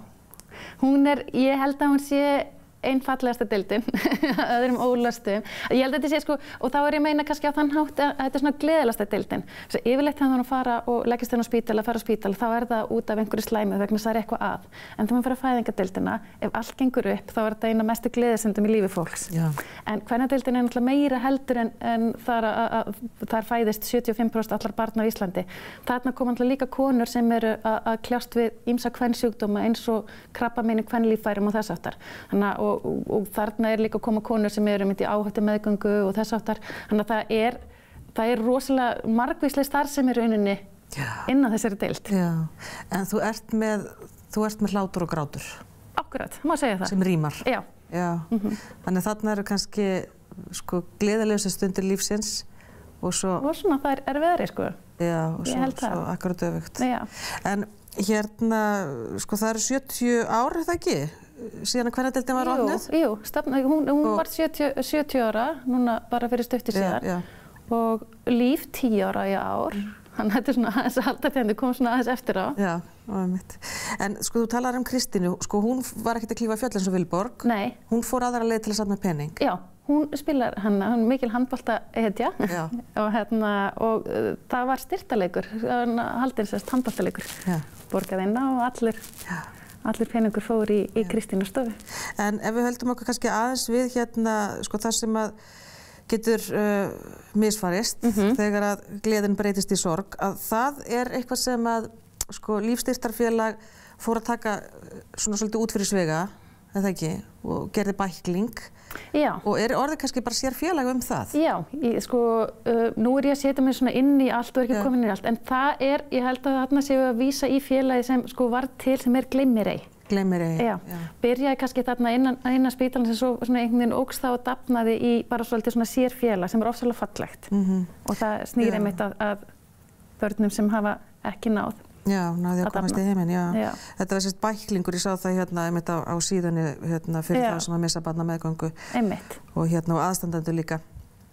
hún er, ég held að hún sé einfallegasta deildin, öðrum ólastum. Ég held að þetta sé, sko, og þá er ég meina kannski á þann hátt að þetta er svona gleðilegasta deildin. Svo yfirleitt þegar hann fara og leggist inn á spítala, fara á spítala, þá er það út af einhverju slæmi vegna þess að það er eitthvað að. En þegar maður fer að fæðingadeildina, ef allt gengur upp, þá er þetta eina mestu gleðisendum í lífi fólks. Já. En kvennadeildin er náttúrulega meira heldur en, en þar, að, að, þar fæðist sjötíu og fimm prósent allar barna á Íslandi. Þarna koma náttúrulega líka konur sem eru að, að kljást við ýmsa kvensjúkdóma eins og krabbamein í kvenlíffærum og þess háttar. Þannig Og, og, og þarna er líka að koma konur sem eru myndi áhættu meðgöngu og þess áttar. Þannig að það er, það er rosalega margvísleg starfsemi í rauninni innan þessari deild. Já, en þú ert með, þú ert með hlátur og grátur. Akkurat, má segja það. Sem rímar. Já. Já. Mm-hmm. Þannig þarna eru kannski sko gleðilegustu stundir lífsins og svo... Og svona það er erfiðari, sko. Já, og svo, svo akkurat öfugt. Já. En hérna, sko það eru sjötíu ár, er það ekki? Síðan að kvennadeildin var opnuð? Jú, jú, stefna, hún, hún og... var sjötíu, sjötíu ára, núna bara fyrir stuttir síðan. Já, já. Og Líf tíu ára í ár. Þannig að þetta er svona aðeins að halda þegar þið kom svona aðeins eftir á. Já, einmitt. En sko þú talar um Kristínu, sko hún var ekkert að klífa fjöll eins og Vilborg. Nei. Hún fór aðra leið til að safna pening. Já, hún spilar hann, hún mikil handboltahetja og hérna, og uh, það var styrtaleikur, haldinn sérst handboltaleikur. Já. Borgað inn á og allir. Já. Allir peningur fór í, í Kristínu stofu. En ef við höldum okkur kannski aðeins við hérna, sko það sem að getur uh, misfarist mm-hmm. þegar að gleðin breytist í sorg, að það er eitthvað sem að sko lífsstyrktarfélag fór að taka svona svolítið út fyrir svega, eða ekki, og gerði bækling. Já. Og er orðið kannski bara sér félag um það? Já, ég, sko, uh, nú er ég að setja mig svona inn í allt og er ekki komin inn í allt, en það er, ég held að þarna séu að vísa í félagi sem sko var til sem er Gleymir ei. Gleymir ei. Já. Já. Byrjaði kannski þarna innan, innan spítalans sem svo svona einhvern veginn ógst þá og dafnaði í bara svolítið svona sér félag sem er ofsalega fallegt. Mm-hmm. Og það snýr einmitt að, að börnum sem hafa ekki náð. Já, náði að komast í heiminn, já. já. Þetta var sérst bæklingur, ég sá það hérna einmitt á, á síðunni hérna fyrir já. Það sem að missa barna meðgöngu. Einmitt. Og hérna og aðstandendur líka.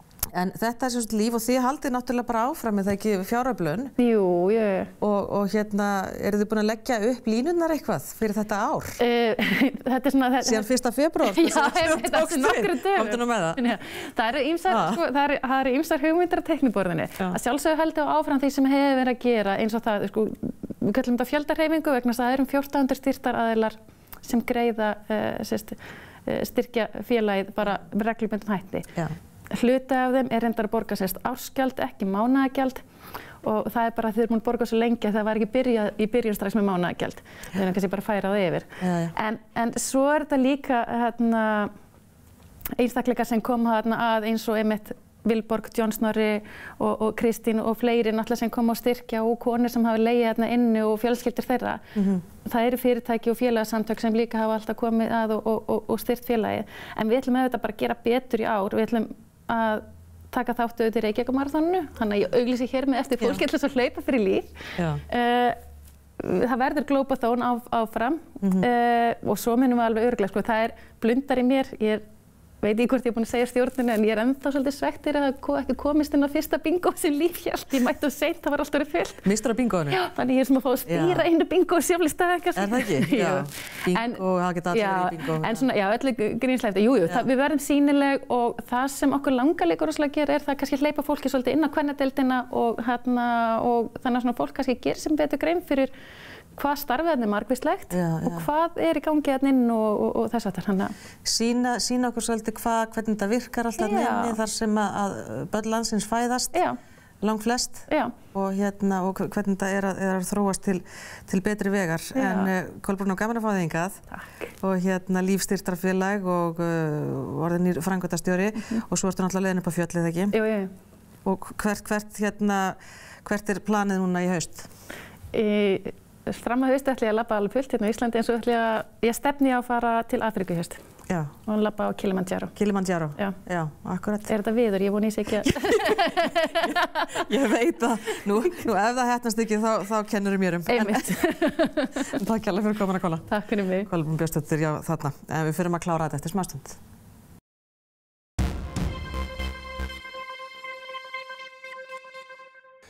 En þetta er sérst líf og þið haldið náttúrulega bara áfram með það ekki fjáröflun. Jú, jú. Og, og hérna, eru þið búin að leggja upp línurnar eitthvað fyrir þetta ár? Uh, þetta er svona... Síðan fyrsta febrúar? Já, þetta er nokkru dögum. Komdu nú með það. Það eru ýmsar, sko, það eru, það eru ýmsar hugmyndir á teikniborðinu. Að sjálfsögðu haldið áfram því sem hefur verið að gera eins og það, sko, við kallum þetta fjöldahreyfingu vegna þess að það eru um fjórtán hundruð styrktaraðilar sem greiða uh, sérst, uh, styrkja félagið bara reglubundin hætti. Já. Hluti af þeim er reyndar að borga sérst ársgjald, ekki mánaðagjald og það er bara að þau eru múin að borga svo lengi að það var ekki byrjað í byrjun strax með mánaðagjald. Þau erum kannski bara að færa það yfir. Já, já. En, en svo er þetta líka hérna, einstakleikar sem koma hérna, að eins og einmitt Vilborg, John Snorri og, og Kristín og fleiri náttúrulega sem koma á styrkja og konur sem hafa legið hérna inni og fjölskyldur þeirra. Mm-hmm. Það eru fyrirtæki og félagasamtök sem líka hafa alltaf komið að og, og, og, og styrt félagið. En við ætlum auðvitað bara að gera betur í ár. Við ætlum að taka þáttu auðvitað í Reykjavíkurmaraþoninu. Þannig að ég auglýsi hér með eftir fólki ætla svo að hlaupa fyrir líf. Uh, það verður Glópathón á, áfram mm-hmm. uh, og svo minnum við alveg örugglega. Sko, það er blundar í mér. Ég er, veit ekki hvort ég er búin að segja stjórninu en ég er ennþá svolítið svekkt að hafa ekki komist inn á fyrsta bingó sem Líf hélt. Ég mætti of seint, það var alltaf verið fullt. Mistur á bingóinu? Já, þannig ég er sem að fá að stýra einu bingó sjálfur staðar. Er það ekki? Já. Bingó, það geta allir verið í bingó. En svona, já, öllu grínslega. Jú, jú, það, við verðum sýnileg og það sem okkur langar líka rosalega að gera er það kannski hleypa fólki svolítið inn á kvennadeildina og, hérna, og þannig að svona fólk kannski gerir sem betur grein fyrir hvað starfið er margvíslegt já, já. Og hvað er í gangi hérna inn og, og, og þess aftur. Sína, sína okkur svolítið hvað, hvernig þetta virkar alltaf nefni þar sem að, að börn landsins fæðast, já. Lang flest og, hérna, og hvernig þetta er að, er að þróast til, til betri vegar. Já. En uh, Kolbrún, og gaman að fá þig hingað og hérna lífsstyrktarfélag og uh, orðinir framkvæmdastjóri mm-hmm. og svo ertu náttúrulega leiðin upp á fjöllið, ekki? Jú, jú. Og hvert, hvert, hérna, hvert er planið núna í haust? Í Fram að hausti ætla ég að labba alveg fullt hérna á Íslandi eins og ætla ég að, ég stefni á að fara til Afríku í haust. Já. Og labba á Kilimanjaro. Kilimanjaro? Já. Já, akkurat. Er þetta viður? Ég voni ég sé ekki að... Ég veit það. Nú, nú ef það hettnast ekki þá, þá kennur þér mér um. Einmitt. En takk kærlega fyrir komin að Kolla. Takk fyrir mig. Kolbrún Björnsdóttir, já þarna. En við förum að klára þetta eftir smástund.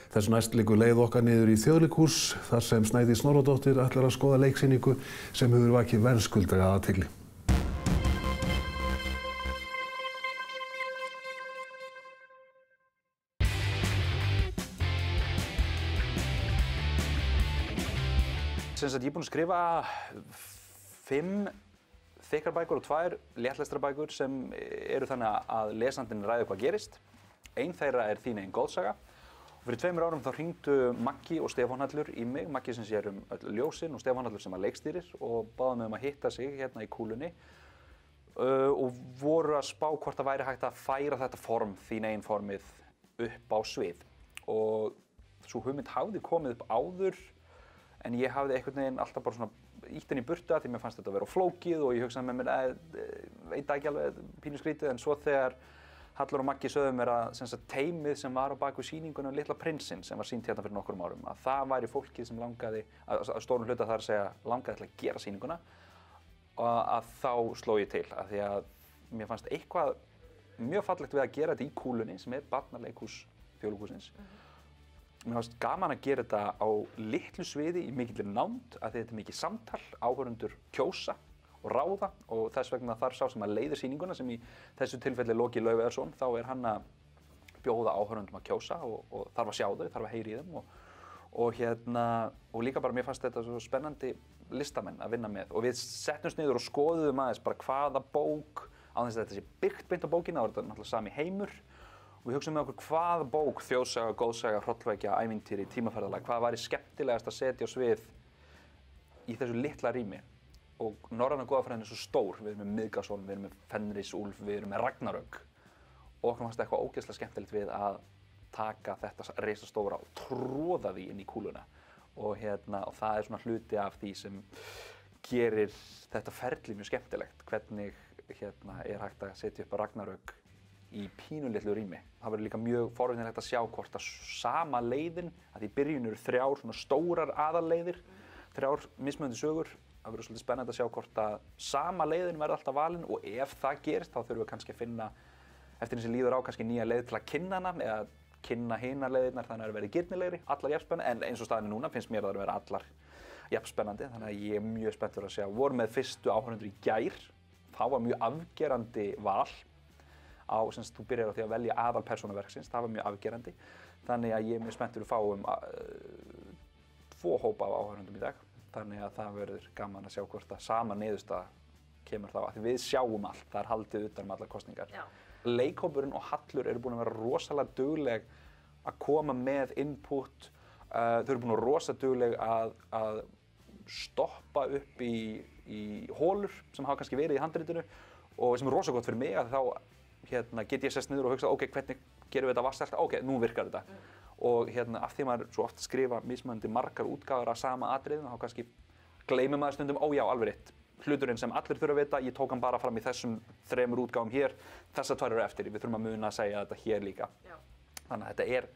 Þessu næst liggur leið okkar niður í Þjóðleikhús þar sem Snædís Snorradóttir ætlar að skoða leiksýningu sem hefur vakið verðskuldaða athygli. Sem sagt, ég er búinn að skrifa fimm þykkar bækur og tvær léttlestra bækur sem eru þannig að lesandinn ræður hvað gerist. Ein þeirra er Þín eigin goðsaga. Og fyrir tveimur árum þá hringdu Maggi og Stefán Hallur í mig, Maggi sem sér um öll ljósin og Stefán Hallur sem að leikstýrir og báðu mig um að hitta sig hérna í kúlunni uh, og voru að spá hvort það væri hægt að færa þetta form, Þín eigin formið, upp á svið. Og sú hugmynd hafði komið upp áður en ég hafði einhvern veginn alltaf bara svona ítt henni í burtu af því mér fannst þetta að vera flókið og ég hugsaði með mér að veit það ekki alveg pínu skrítið en svo þegar Hallur og Maggi sögðu mér að sem sagt, teymið sem var á bak við sýningunni um Litla prinsinn sem var sýnt hérna fyrir nokkrum árum að það væri fólkið sem langaði, að, að stórum hluta þar að segja langaði til að gera sýninguna og að þá sló ég til af því að mér fannst eitthvað mjög fallegt við að gera þetta í kúlunni sem er barnaleikhús Þjóðleikhússins. Mér fannst gaman að gera þetta á litlu sviði í mikilli nánd af því þetta er mikið samtal, áhorfendur kjósa og ráða og þess vegna þarf sá sem að leiðir sýninguna sem í þessu tilfelli Loki Laufeyðarsson þá er hann að bjóða áhorfendum að kjósa og, og þarf að sjá þau, þarf að heyra í þeim og, og hérna og líka bara mér fannst þetta svo spennandi listamenn að vinna með og við settumst niður og skoðuðum aðeins bara hvaða bók á þess að þetta sé byggt beint á bókina og þetta er náttúrulega sami heimur og við hugsaðum með okkur hvaða bók, þjóðsaga, góðsaga, hrollvekja, ævintýri, tímaferðalag, hvað væri skemmtilegast að setja á svið í þessu litla rými. Og norræna goðafræðin er svo stór, við erum með Miðgarðsson, við erum með Fenrisúlf, við erum með Ragnarök og okkur fannst eitthvað ógeðslega skemmtilegt við að taka þetta risastóra og tróða því inn í kúluna og, hérna, og það er svona hluti af því sem gerir þetta ferli mjög skemmtilegt, hvernig hérna, er hægt að setja upp Ragnarök í pínulitlu rými. Það verður líka mjög forvitnilegt að sjá hvort að sama leiðin, að í byrjun eru þrjár svona stórar aðalleiðir, þrjár mismunandi sögur. Það verður svolítið spennandi að sjá hvort að sama leiðin verður alltaf valin og ef það gerist þá þurfum við kannski að finna eftir eins og líður á kannski nýja leið til að kynna hana eða kynna hinar leiðirnar þannig að það verði girnilegri, allar jafnspennandi en eins og staðan er núna finnst mér að það verði allar jafnspennandi þannig að ég er mjög spenntur að sjá. Við vorum með fyrstu áhorfendur í gær, það var mjög afgerandi val á, sem þú byrjar á því að velja aðalpersónu verksins, það var mjög afgerandi. Þannig að ég er mjög spenntur að fá um uh, tvo hópa af áhorfendum í dag. Þannig að það verður gaman að sjá hvort að sama niðurstaða kemur þá. Af því við sjáum allt, það er haldið utan um allar kosningar. Já. Leikhópurinn og Hallur eru búin að vera rosalega dugleg að koma með input. Uh, þau eru búin að vera rosalega dugleg að, að stoppa upp í, í hólur sem hafa kannski verið í handritinu og sem er rosalega gott fyrir mig að þá hérna, get ég sest niður og hugsa, ok, hvernig gerum við þetta vatnselt? Ok, nú virkar þetta. Mm. Og hérna, af því maður svo oft skrifa mismunandi margar útgáfur af sama atriðinu, þá kannski gleymir maður stundum, ó já, alveg rétt. Hluturinn sem allir þurfa að vita, ég tók hann bara fram í þessum þremur útgáfum hér, þessar tvær eru eftir, við þurfum að muna að segja þetta hér líka. Já. Þannig að þetta er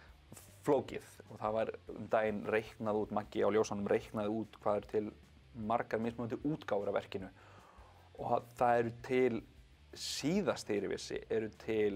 flókið og það var um daginn reiknað út, Maggi á ljósanum reiknaði út hvað er til margar mismunandi útgáfur af verkinu og það eru til síðast þegar ég vissi eru til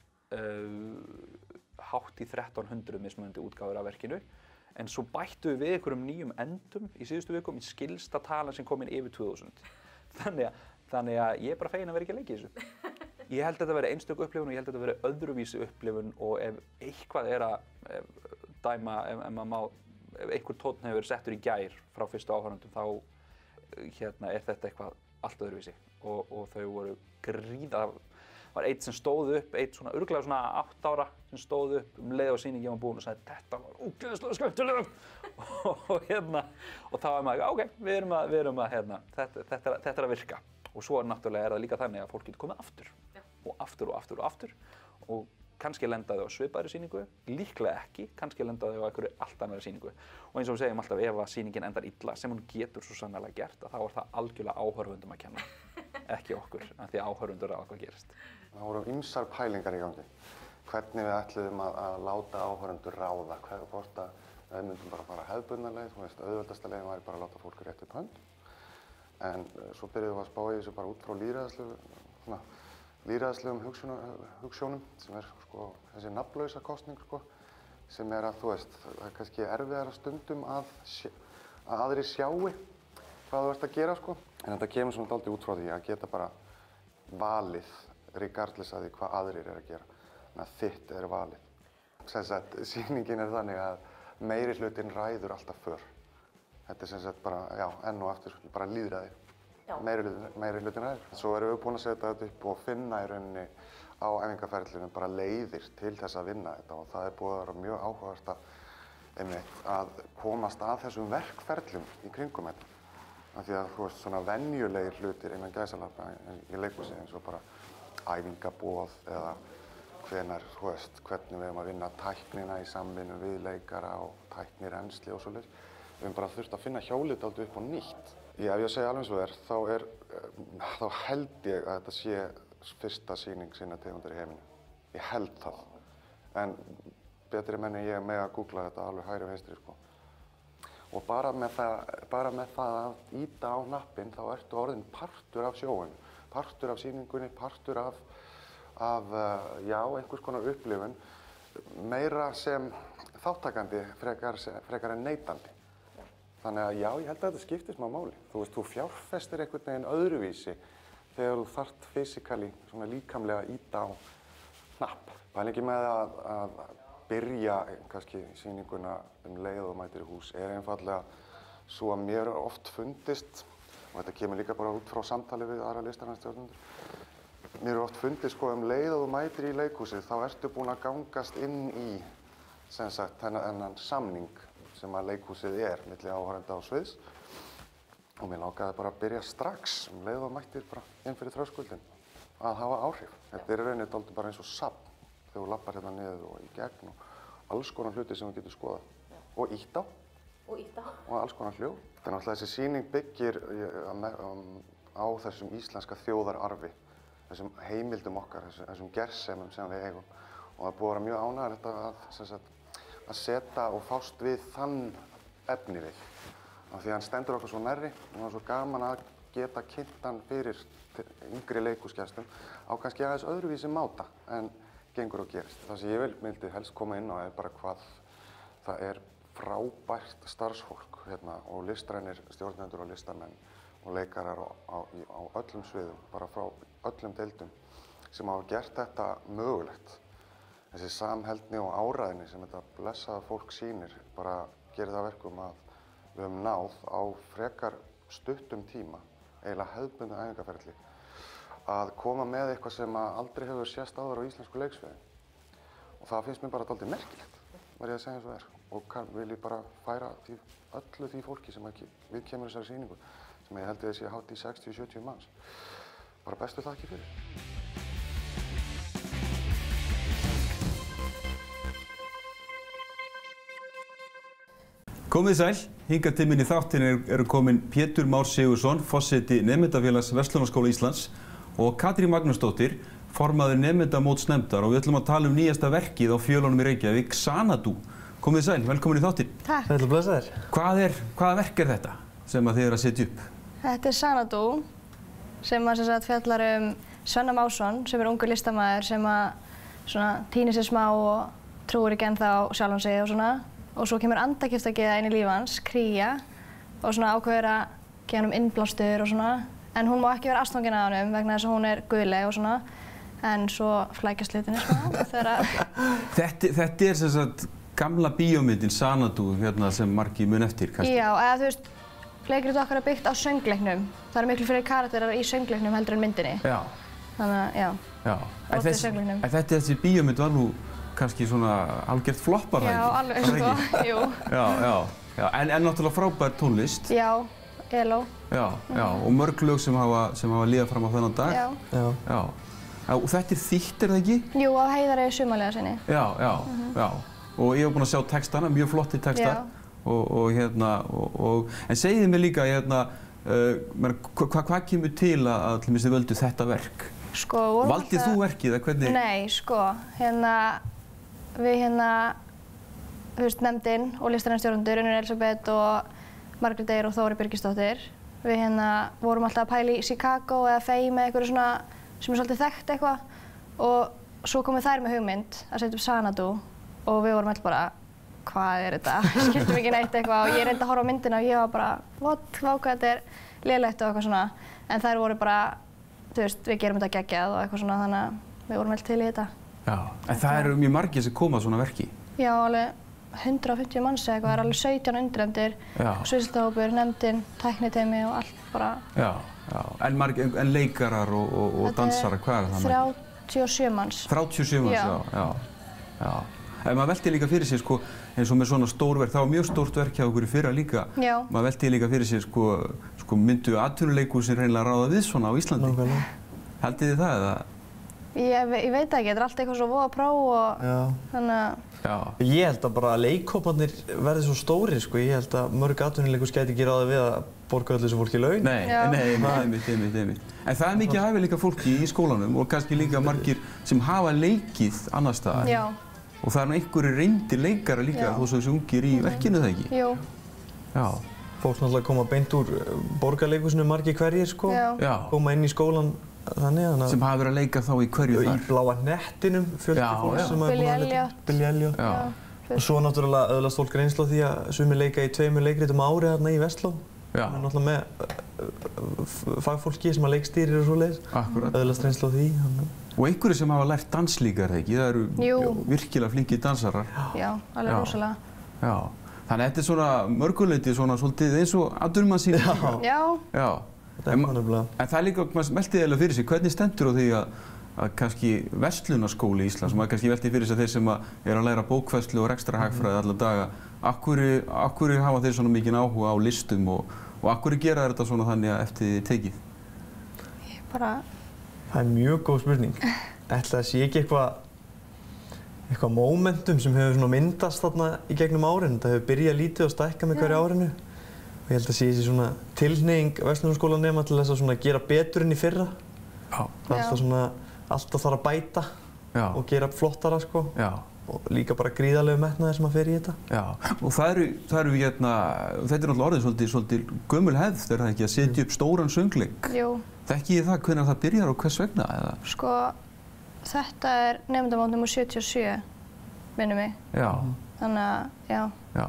uh, hátt í þrettán hundruð mismunandi útgáfur af verkinu en svo bættu við við einhverjum nýjum endum í síðustu vikum í skilsta talan sem kom inn yfir tvö þúsund. Þannig að, þannig að ég er bara feginn að vera ekki að leika í þessu. Ég held að þetta veri einstök upplifun og ég held að þetta veri öðruvísi upplifun og ef eitthvað er að ef, dæma, ef, ef maður má, ef einhver tónn hefur verið settur í gær frá fyrstu áhorfendum þá hérna, er þetta eitthvað allt öðruvísi og, og þau voru gríða. Það var eitt sem stóð upp, eitt svona örugglega svona átta ára sem stóð upp um leið og sýningin var búin og sagði þetta var ógeðslega skemmtilega og, og hérna og þá var maður ok, við erum að, við erum að hérna, þetta, þetta, er, þetta er að virka og svo er náttúrulega er það líka þannig að fólk getur komið aftur ja. og aftur og aftur og aftur og kannski lenda þau á svipaðri sýningu, líklega ekki, kannski lenda þau á einhverju allt annarri sýningu og eins og við segjum alltaf ef að sýningin endar illa sem hún getur svo sannarlega gert að þá er það algjörlega áhorfendum að kenna, ekki okkur, af því áhorfendur ráða hvað gerist. Það voru ýmsar pælingar í gangi, hvernig við ætluðum að, að láta áhorfendur ráða, hvað hvort að við myndum bara fara hefðbundna leið, þú veist, auðveldasta leiðin væri bara að láta fólk rétt upp hönd en svo byrjuðum við að spá í þessu bara út frá lýðræðislegu, svona, lýðræðislegum hugsjónum sem er sko, þessi nafnlausa kosning sko, sem er að, þú veist, það er kannski erfiðara stundum að, að aðrir sjáu hvað þú ert að gera, sko. En þetta kemur svona dálítið út frá því að geta bara valið, regardless að því hvað aðrir er að gera. Þannig að þitt er valið. Sem sagt, sýningin er þannig að meiri hlutin ræður alltaf för. Þetta er sem sagt bara, já, enn og aftur, bara lýðræði. Meiri, meiri hlutin ræður. Svo erum við búin að setja þetta upp og finna í rauninni á æfingarferlinu bara leiðir til þess að vinna þetta og það er búið að vera mjög áhugavert að, einmitt, að komast að þessum verkferlum í kringum þetta. Af því að, þú veist, svona venjulegir hlutir innan gæsalappa í leikhúsi eins og bara æfingaboð eða hvenar, þú veist, hvernig við erum að vinna tæknina í samvinnu við leikara og tæknirensli og svoleiðis. Við höfum bara þurft að finna hjólið dálítið upp á nýtt. Ég, ef ég segi alveg eins og þér, þá er, þá held ég að þetta sé fyrsta sýning sinna tegundar í heiminum. Ég held það. En betri menn en ég með að googla þetta alveg hægri og vinstri, sko. Og bara með það, bara með það að ýta á hnappinn, þá ertu orðinn partur af sjóinu. Partur af sýningunni, partur af, af já, einhvers konar upplifun. Meira sem þáttakandi frekar, frekar en neytandi. Þannig að já, ég held að þetta skiptir smá máli. Þú veist, þú fjárfestir einhvern veginn öðruvísi þegar þú þarft fysikali, svona líkamlega ýta á hnapp. Pælingin með að, að byrja kannski sýninguna um leið og mætir í hús er einfallega svo að mér oft fundist, og þetta kemur líka bara út frá samtali við aðra listrænastjórnendur, mér er oft fundist sko um leið og þú mætir í leikhúsið þá ertu búin að gangast inn í sem sagt þennan samning sem að leikhúsið er milli áhorfenda og sviðs. Og mér langaði bara að byrja strax um leið og mættir bara inn fyrir þröskuldin að hafa áhrif. Þetta er í rauninni dálítið bara eins og safn þegar þú lappar hérna niður og í gegn og alls konar hluti sem þú getur skoðað. Já. Og ítt á. Og ítt á. Og alls konar hljóð. Þetta er náttúrulega þessi sýning byggir á þessum íslenska þjóðararfi, þessum heimildum okkar, þessum gersemum sem við eigum. Og það er búið að vera mjög ánægjulegt að, sem sagt, að setja og fást við þann efni við. Af því að hann stendur okkur svo nærri og það er svo gaman að geta kynnt hann fyrir yngri leikhúsgestum á kannski aðeins öðruvísi máta en gengur og gerist. Það sem ég vil mildi helst koma inn á er bara hvað það er frábært starfsfólk hérna, og listrænir stjórnendur og listamenn og leikarar á, á, á öllum sviðum, bara frá öllum deildum sem hafa gert þetta mögulegt. Þessi samheldni og áræðni sem þetta blessaða fólk sýnir bara gerir það verkum að við höfum náð á frekar stuttum tíma, eiginlega hefðbundnu æfingarferli, að koma með eitthvað sem aldrei hefur sést áður á íslensku leiksviði. Og það finnst mér bara dálítið merkilegt, verð ég að segja eins og er. Og vil ég bara færa því, öllu því fólki sem ekki, við kemur þessari sýningu, sem ég held að þessi hátt í sextíu til sjötíu manns. Bara bestu þakki fyrir. Komið sæl, hingað til minn í þáttinn eru komin Pétur Már Sigurðsson, forseti Nemendafélags Verslunarskóla Íslands og Katrín Magnúsdóttir, formaður nemendamótsnefndar og við ætlum að tala um nýjasta verkið á fjölunum í Reykjavík, Xanadu. Komið sæl, velkomin í þáttinn. Takk. Þetta er blessaður. Hvað er, hvaða verk er þetta sem að þið eru að setja upp? Þetta er Xanadu sem að sem sagt fjallar um Svenna Másson sem er ungur listamaður sem að svona týnir sér smá og trúir ekki ennþá á sjálfan sig og svona. Og svo kemur andakiftagyða inn í líf hans, Kría, og svona ákveður að gefa honum innblástur og svona. En hún má ekki vera ástfangin af honum vegna þess að hún er guðleg og svona. En svo flækjast hlutinni svona þegar að... Þetta, þetta er sem sagt gamla bíómyndin Xanadu hérna sem margir mun eftir, kannski? Já, eða þú veist, leikritið okkar er byggt á söngleiknum. Það eru miklu fleiri karakterar í söngleiknum heldur en myndinni. Já. Þannig að, já. Já. En þess, en þetta, þessi bíómynd var nú kannski svona algjört flopparæði. Já, alveg sko, jú. Já, já, já. En, en náttúrulega frábær tónlist. Já, Eló. Já, já, og mörg lög sem hafa, sem hafa líðað fram á þennan dag. Já. Já. Já. Og þetta er þýtt, er það ekki? Jú, á Heiðari Sumarliða sinni. Já, já, uh-huh. já. Og ég hef búin að sjá textana, mjög flottir textar. Og, og hérna, og, og, en segið mér líka, hérna, uh, hvað hva kemur til að til þið völdu þetta verk? Sko, Valdið alltaf... þú verkið, eða hvernig? Nei, sko, hérna, við hérna, þú veist, nefndin og listrænastjórnendur, Unnur Elísabet og Margrét Eir og Þóri Birgisdóttir. Við hérna vorum alltaf að pæla í Chicago eða Fame eða eitthvað svona sem er svolítið þekkt eitthvað og svo komum þær með hugmynd að setja upp Xanadu og við vorum alltaf bara, hvað er þetta? Skiptum ekki neitt eitthvað og ég reyndi að horfa á myndina og ég var bara, what, hvað þetta er lélegt og eitthvað svona. En þær voru bara, þú veist, við gerum þetta geggjað og eitthvað svona, þannig að við vorum alltaf til í þetta. Já, en það eru mjög margir sem koma að svona verki. Já, alveg hundrað og fimmtíu manns eða eitthvað, það er alveg sautján undirnefndir, sviðslustahópur, nefndin, tækniteymi og allt bara. Já, já, en, margir, en leikarar og, og, og dansarar, hvað er það? þrjátíu og sjö manns. þrjátíu og sjö manns, já, já, já. En maður velti líka fyrir sér, sko, eins og með svona stórverk, það var mjög stórt verk hjá okkur í fyrra líka. Já. Maður velti líka fyrir sér, sko, sko myndu atvinnuleikhúsin reynilega ráða við svona á Íslandi. Nákvæmlega. Haldið þið það, eða? Ég, ég veit ekki, þetta er allt eitthvað svo voða prá og þannig að... Já. Ég held að bara leikhóparnir verði svo stórir, sko. Ég held að mörg atvinnuleikhús gæti ekki ráðið við að borga öllu þessu fólki laun. Nei, nei, einmitt, einmitt, einmitt. En það er mikið hæfileika fólki í skólanum og kannski líka margir sem hafa leikið annars staðar. Já. Og það er nú einhverjir reyndir leikara líka þó sem þessi ungir í verkinu, það ekki? Jú. Já. Fólk náttúrulega koma beint úr borgarleikhúsinu margir hverjir, sko. Já. Koma inn í skólan þannig, þannig sem hafa verið að leika þá í hverju þar? Í Bláa hnettinum, fjöldi fólk sem hafa búin að leika. Billy Elliot. Og svo náttúrulega öðlast fólk reynslu á því að sumir leika í tveimur leikritum á ári þarna í Vestló. Já. Við erum náttúrulega með fagfólki sem að leikstýrir og svoleiðis. Akkurat. Öðlast reynslu á því. Og einhverju sem hafa lært dans líka, er það ekki? Það eru virkilega flinkir dansarar. Já, alveg rosalega. Já. Þannig að þetta er svona mörguleiti svona svolítið eins og atvinnumannsýning. Já. Já. En, en það er líka, maður melti eða fyrir sig, hvernig stendur á því að, að kannski verslunarskóli í Íslands, sem maður kannski velti fyrir sig þeir sem er að læra bókfærslu og rekstrarhagfræði alla daga, af hverju hafa þeir svona mikinn áhuga á listum og, og af hverju gera þetta svona þannig að eftir því tekið? Ég bara... Það er mjög góð spurning. Ætli það sé ekki eitthvað eitthvað momentum sem hefur svona myndast þarna í gegnum árin. Það hefur byrjað lítið og stækkað með hverju árinu. Og ég held að sé þessi svona tilhneiging verslunarskólanema til þess að svona gera betur enn í fyrra. Já. Það er alltaf svona, alltaf þarf að bæta Já. Og gera flottara, sko. Já. Og líka bara gríðarlegu metnaðir sem að fer í þetta. Já, og það eru, það eru hérna, þetta er náttúrulega orðið svolítið, svolítið gömul hefð, er það ekki, að setja upp stóran söngleik? Jú. Þekkið þið það, hvenær það byrjar og hvers vegna, eða? Sko, þetta er nemendamót númer sjötíu og sjö, minnum mig. Já. Þannig að, já.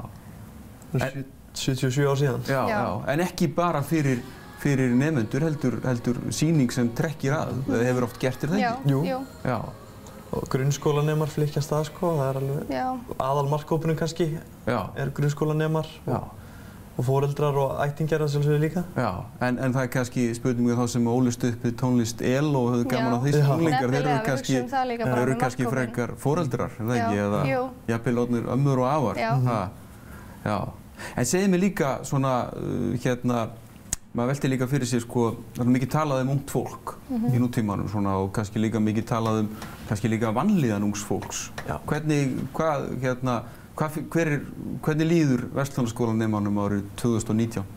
Já. sjötíu og sjö ár síðan. Já, já, en ekki bara fyrir, fyrir nemendur, heldur, heldur sýning sem trekkir að, það hefur oft gert þér það ekki? Já, jú. Já. Og grunnskólanemar flykkjast að, sko, það er alveg aðalmarkhópurinn kannski, Já. Er grunnskólanemar og, og foreldrar og ættingjar að sjálfsögðu líka. Já, en, en það er kannski spurningum þá sem ólust upp við tónlist El og höfðu gaman á því sem unglingar, þeir eru kannski, þeir eru kannski frekar foreldrar, er það ekki, eða jafnvel orðnir ömmur og afar. Já. Ha, já. En segið mér líka svona, uh, hérna, maður velti líka fyrir sér, sko, það er mikið talað um ungt fólk mm-hmm. í nútímanum svona og kannski líka mikið talað um, kannski líka vanlíðan ungs fólks. Já. Hvernig, hvað, hérna, hvað, hver er, hvernig líður verslunarskólanemanum árið tvö þúsund og nítján?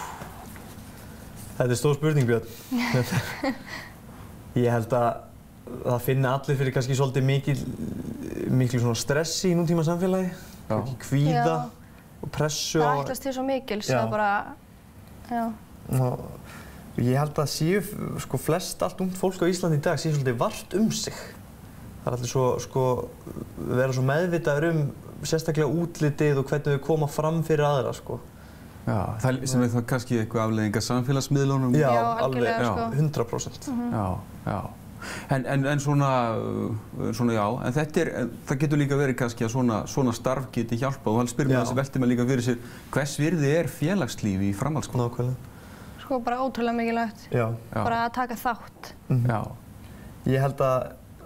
Þetta er stór spurning, Björn. Ég held að það finna allir fyrir kannski svolítið mikil, mikil svona stressi í nútíma samfélagi. Já. Kvíða og pressu. Það ætlast til svo mikils að bara, já. Og ég held að séu, sko, flest allt ungt fólk á Íslandi í dag séu svolítið vart um sig. Það er allir svo, sko, vera svo meðvitaður um sérstaklega útlitið og hvernig við koma fram fyrir aðra, sko. Já, það sem er það kannski eitthvað afleiðing af samfélagsmiðlunum? Já, alveg, sko. hundrað prósent. Mm-hmm. Já, já. En, en, en svona, svona, já, en þetta er, það getur líka verið kannski að svona, svona starf geti hjálpað og hann spyrir mig þessi velti mig líka fyrir sér, hvers virði er félagslífi í framhaldsskóla? Nákvæmlega. Sko, bara ótrúlega mikilvægt. Já. Bara að taka þátt. Mm-hmm. Já. Ég held að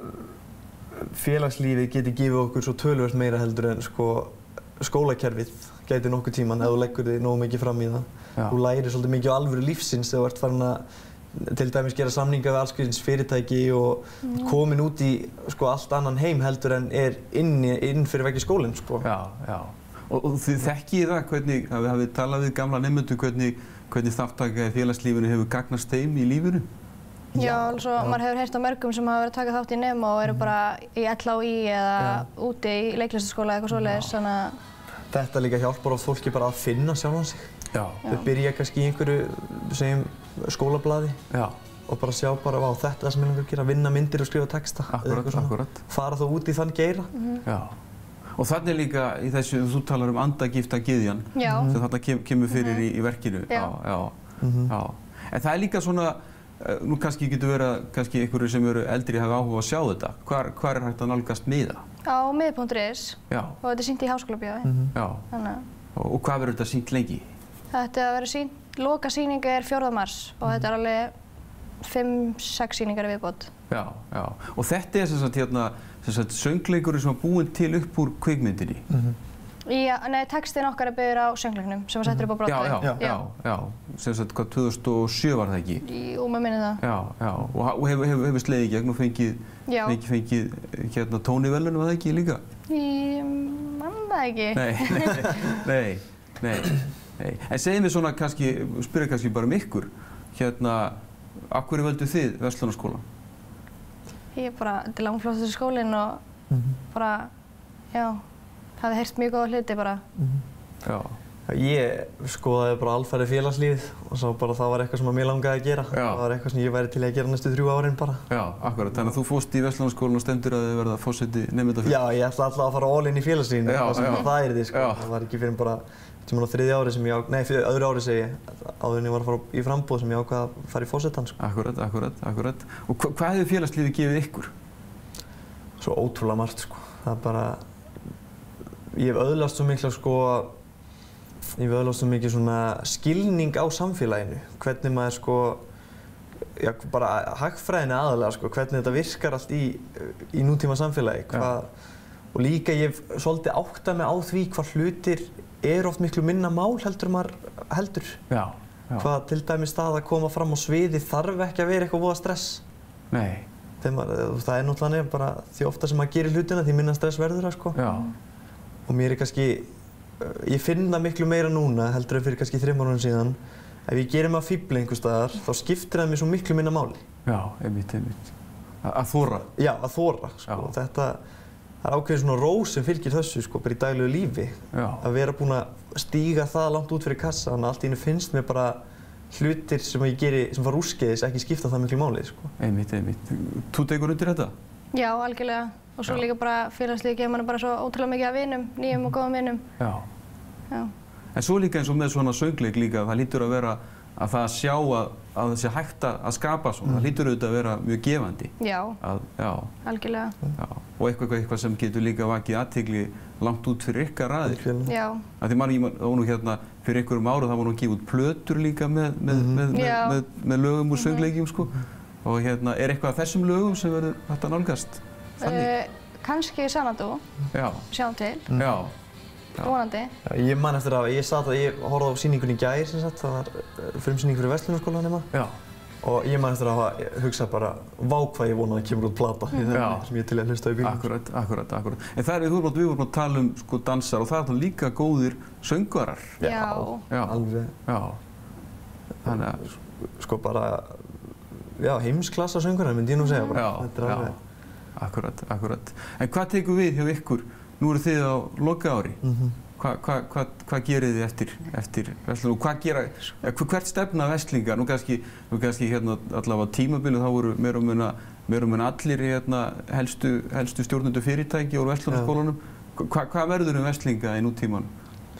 félagslífið geti gefið okkur svo töluvert meira heldur en sko skólakerfið gæti nokkuð tíman ef þú leggur þig nógu mikið fram í það. Já. Þú lærir svolítið mikið á alvöru lífsins þegar þú ert farin að til dæmis gera samninga við alls kyns fyrirtæki og mm. komin út í sko allt annan heim heldur en er inn, inn fyrir veggi skólinn, sko. Já, já. Og, og þið þekkið það, hvernig, hafið hafið talað við gamla nemendur, hvernig, hvernig þáttaka í félagslífinu hefur gagnast þeim í lífinu? Já, alveg, maður hefur heyrt á mörgum sem hafa verið að taka þátt í nema og eru bara í L H I eða ja. Úti í leiklistaskóla eða eitthvað svoleiðis, þannig að... Þetta líka hjálpar oft fólki bara að finna sjálfan sig. Já. Þau byrja kannski í einhverju, segjum, skólablaði Já. Og bara sjá bara, vá, þetta er það sem ég langar að gera, vinna myndir og skrifa texta. Akkurat, akkurat. Fara þá út í þann geira. Mm-hmm. Já. Og þannig líka í þessu, þú talar um andagifta gyðjan sem þarna kem, kemur fyrir mm-hmm. í, í verkinu. Já. Já, já, mm-hmm. já. En það er líka svona, nú kannski getur verið að kannski einhverju sem eru eldri hafa áhuga að sjá þetta. Hvar, hvar er hægt að nálgast miða? Á miði punktur is Já. Og þetta er sýnt í Háskólabíói. Mm-hmm. Já. Þannig. Og, og hvað verður þetta sýnt lengi? Þetta verður sýnt, loka sýningu er fjórða mars og mm-hmm. þetta er alveg fimm, sex sýningar í viðbót. Já, já. Og þetta er sem sagt hérna, sem sagt söngleikurinn sem var búinn til upp úr kvikmyndinni. Mm-hmm. Já, nei, textin okkar er byggður á söngleiknum sem var settur upp á Broadway. Já, já, já, já, já. Sem sagt, hvað, tvö þúsund og sjö var það ekki? Jú, maður minni það. Já, já. Og, og hefur hef, hef slegið í gegn og fengið, fengið, fengið hérna tónivelun, var það ekki líka? Ég mann það ekki. Nei, nei, nei, nei. En segjum við svona kannski, spyrja kannski bara um ykkur, hérna, af hverju völdu þið Verslunarskólann? Ég er bara, þetta er langflóttastu skólinn og mm-hmm. bara, já. Það hafði heyrt mjög góða hluti bara. Mm-hmm. Já. Ég skoðaði bara alfæri félagslífið og svo bara það var eitthvað sem mér langaði að gera. Já. Það var eitthvað sem ég væri til að gera næstu þrjú árin bara. Já, akkurat. Þannig að þú fórst í Verslunarskólann og stendur að þið verða forseti nemendafélags. Já, ég ætla alltaf að fara all in í félagslífinu. Já, já. Það er því, sko. Já. Það var ekki fyrir bara tíma á þriðja ári sem ég á, nei, fyrir öðru ári segi ég, áður en ég var að fara í framboð sem ég ákvað að fara í forsetann, sko. Akkurat, akkurat, akkurat. Og hva, hvað hefur félagslífið gefið ykkur? Svo ótrúlega margt, sko. Það er bara Ég hef öðlast svo mikla sko, ég hef öðlast svo mikið svona skilning á samfélaginu, hvernig maður sko, já bara hagfræðinni aðalega sko, hvernig þetta virkar allt í, í nútíma samfélagi, hvað, og líka ég hef svolítið áttað mig á því hvað hlutir er oft miklu minna mál heldur maður heldur. Já, já. Hvað til dæmis það að koma fram á sviði þarf ekki að vera eitthvað voða stress. Nei. Maður, það er náttúrulega bara því ofta sem maður gerir hlutina því minna stress verður það sko. Já. Og mér er kannski, ég finn það miklu meira núna heldur en fyrir kannski þrem árum síðan. Ef ég gerir mig að fíbla einhvers staðar, þá skiptir það mér svo miklu minna máli. Já, einmitt, einmitt. Að þóra? Já, að þóra. Sko. Þetta það er ákveðin svona ró sem fylgir þessu, sko, bara í daglegu lífi. Já. Að vera búinn að stíga það langt út fyrir kassa, þannig að allt í einu finnst mér bara hlutir sem ég geri, sem fara úrskeiðis, ekki skipta það miklu máli, sko. Einmitt, einmitt. Þú tekur undir þetta? Já, algjörlega. Og svo Já. Líka bara félagslífið gefur manni bara svo ótrúlega mikið af vinum, nýjum og góðum vinum. Já. Já. En svo líka eins og með svona söngleik líka, það lítur að vera að það að sjá að, að það sé hægt að skapa svona, mm. það lítur auðvitað að vera mjög gefandi. Já, að, já. algjörlega. Já. Og eitthvað, eitthvað sem getur líka vakið athygli langt út fyrir ykkar raðir. Já. Að því mann, það var nú hérna fyrir einhverjum ára, það var nú að gefa út plötur líka með, með, mm. með, með, með, með lögum úr söngleikjum, sko. Og hérna, er eitthvað af þessum lögum sem verður hægt að nálgast? Uh, kannski Sanadu, sjáum til, mm. já. vonandi. Já, ég man eftir að, ég satt að ég horfði á sýningunni í gær sem sagt, það var frumsýning fyrir Verslunarskólann nema. Já. Og ég man eftir að hugsa bara, vá hvað ég vona að kemur út plata í þennan sem ég er til að hlusta í bílum. Akkurat, akkurat, akkurat. En það er, við vorum við vorum að tala um sko dansar og það er þá líka góðir söngvarar. Já. Já, alveg. Já. Þannig að, sko bara, já, heimsklassa söngvarar myndi ég nú segja bara. Já, þetta er alveg. Akkurat, akkurat. En hvað tekur við hjá ykkur? Nú eru þið á lokaári. Mm-hmm. Hvað hva, hva, hva gerir þið eftir, eftir Vestlun? Og hvað gera, hvert stefna Vestlingar? Nú kannski, nú kannski hérna allavega á tímabilinu þá voru meira og minna, meira og minna allir hérna helstu, helstu stjórnendur fyrirtæki úr Verslunarskólanum. Hva, hvað verður um Vestlinga í nútímanum?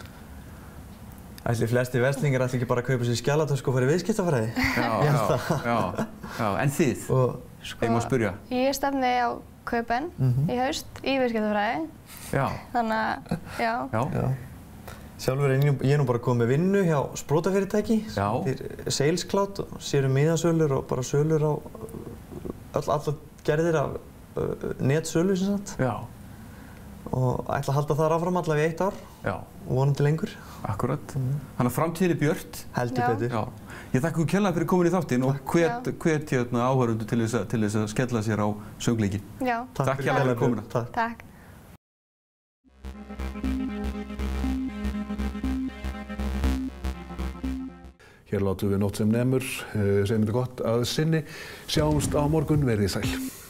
Ætli flesti Vestlingar ætli ekki bara að kaupa sér skjalatösku og fara í viðskiptafræði? Já, já, já, já. En þið? Og, sko, ég má spyrja. Ég stefni á Kaupen mm-hmm. í haust í viðskiptafræði. Já. Þannig að, já. Já. já. Sjálfur er ég nú bara komið með vinnu hjá sprotafyrirtæki. Já. Sales Cloud, sérum miðasölur og bara sölur á all, allar gerðir af uh, netsölu sem sagt. Já. Og ætla að halda það áfram allavega í eitt ár. Já. Og vonandi lengur. Akkurat. Mm. Þannig að framtíðin er björt. Heldur betur. Já. Ég þakka ykkur kærlega fyrir komin í þáttinn og hvet, hvet hérna áhorfendur til þess að, til þess að skella sér á söngleikinn. Já. Takk kærlega fyrir komuna. Takk. Takk. Hér látum við Nótt sem nemur, segjum þetta gott að sinni. Sjáumst á morgun, verið sæl.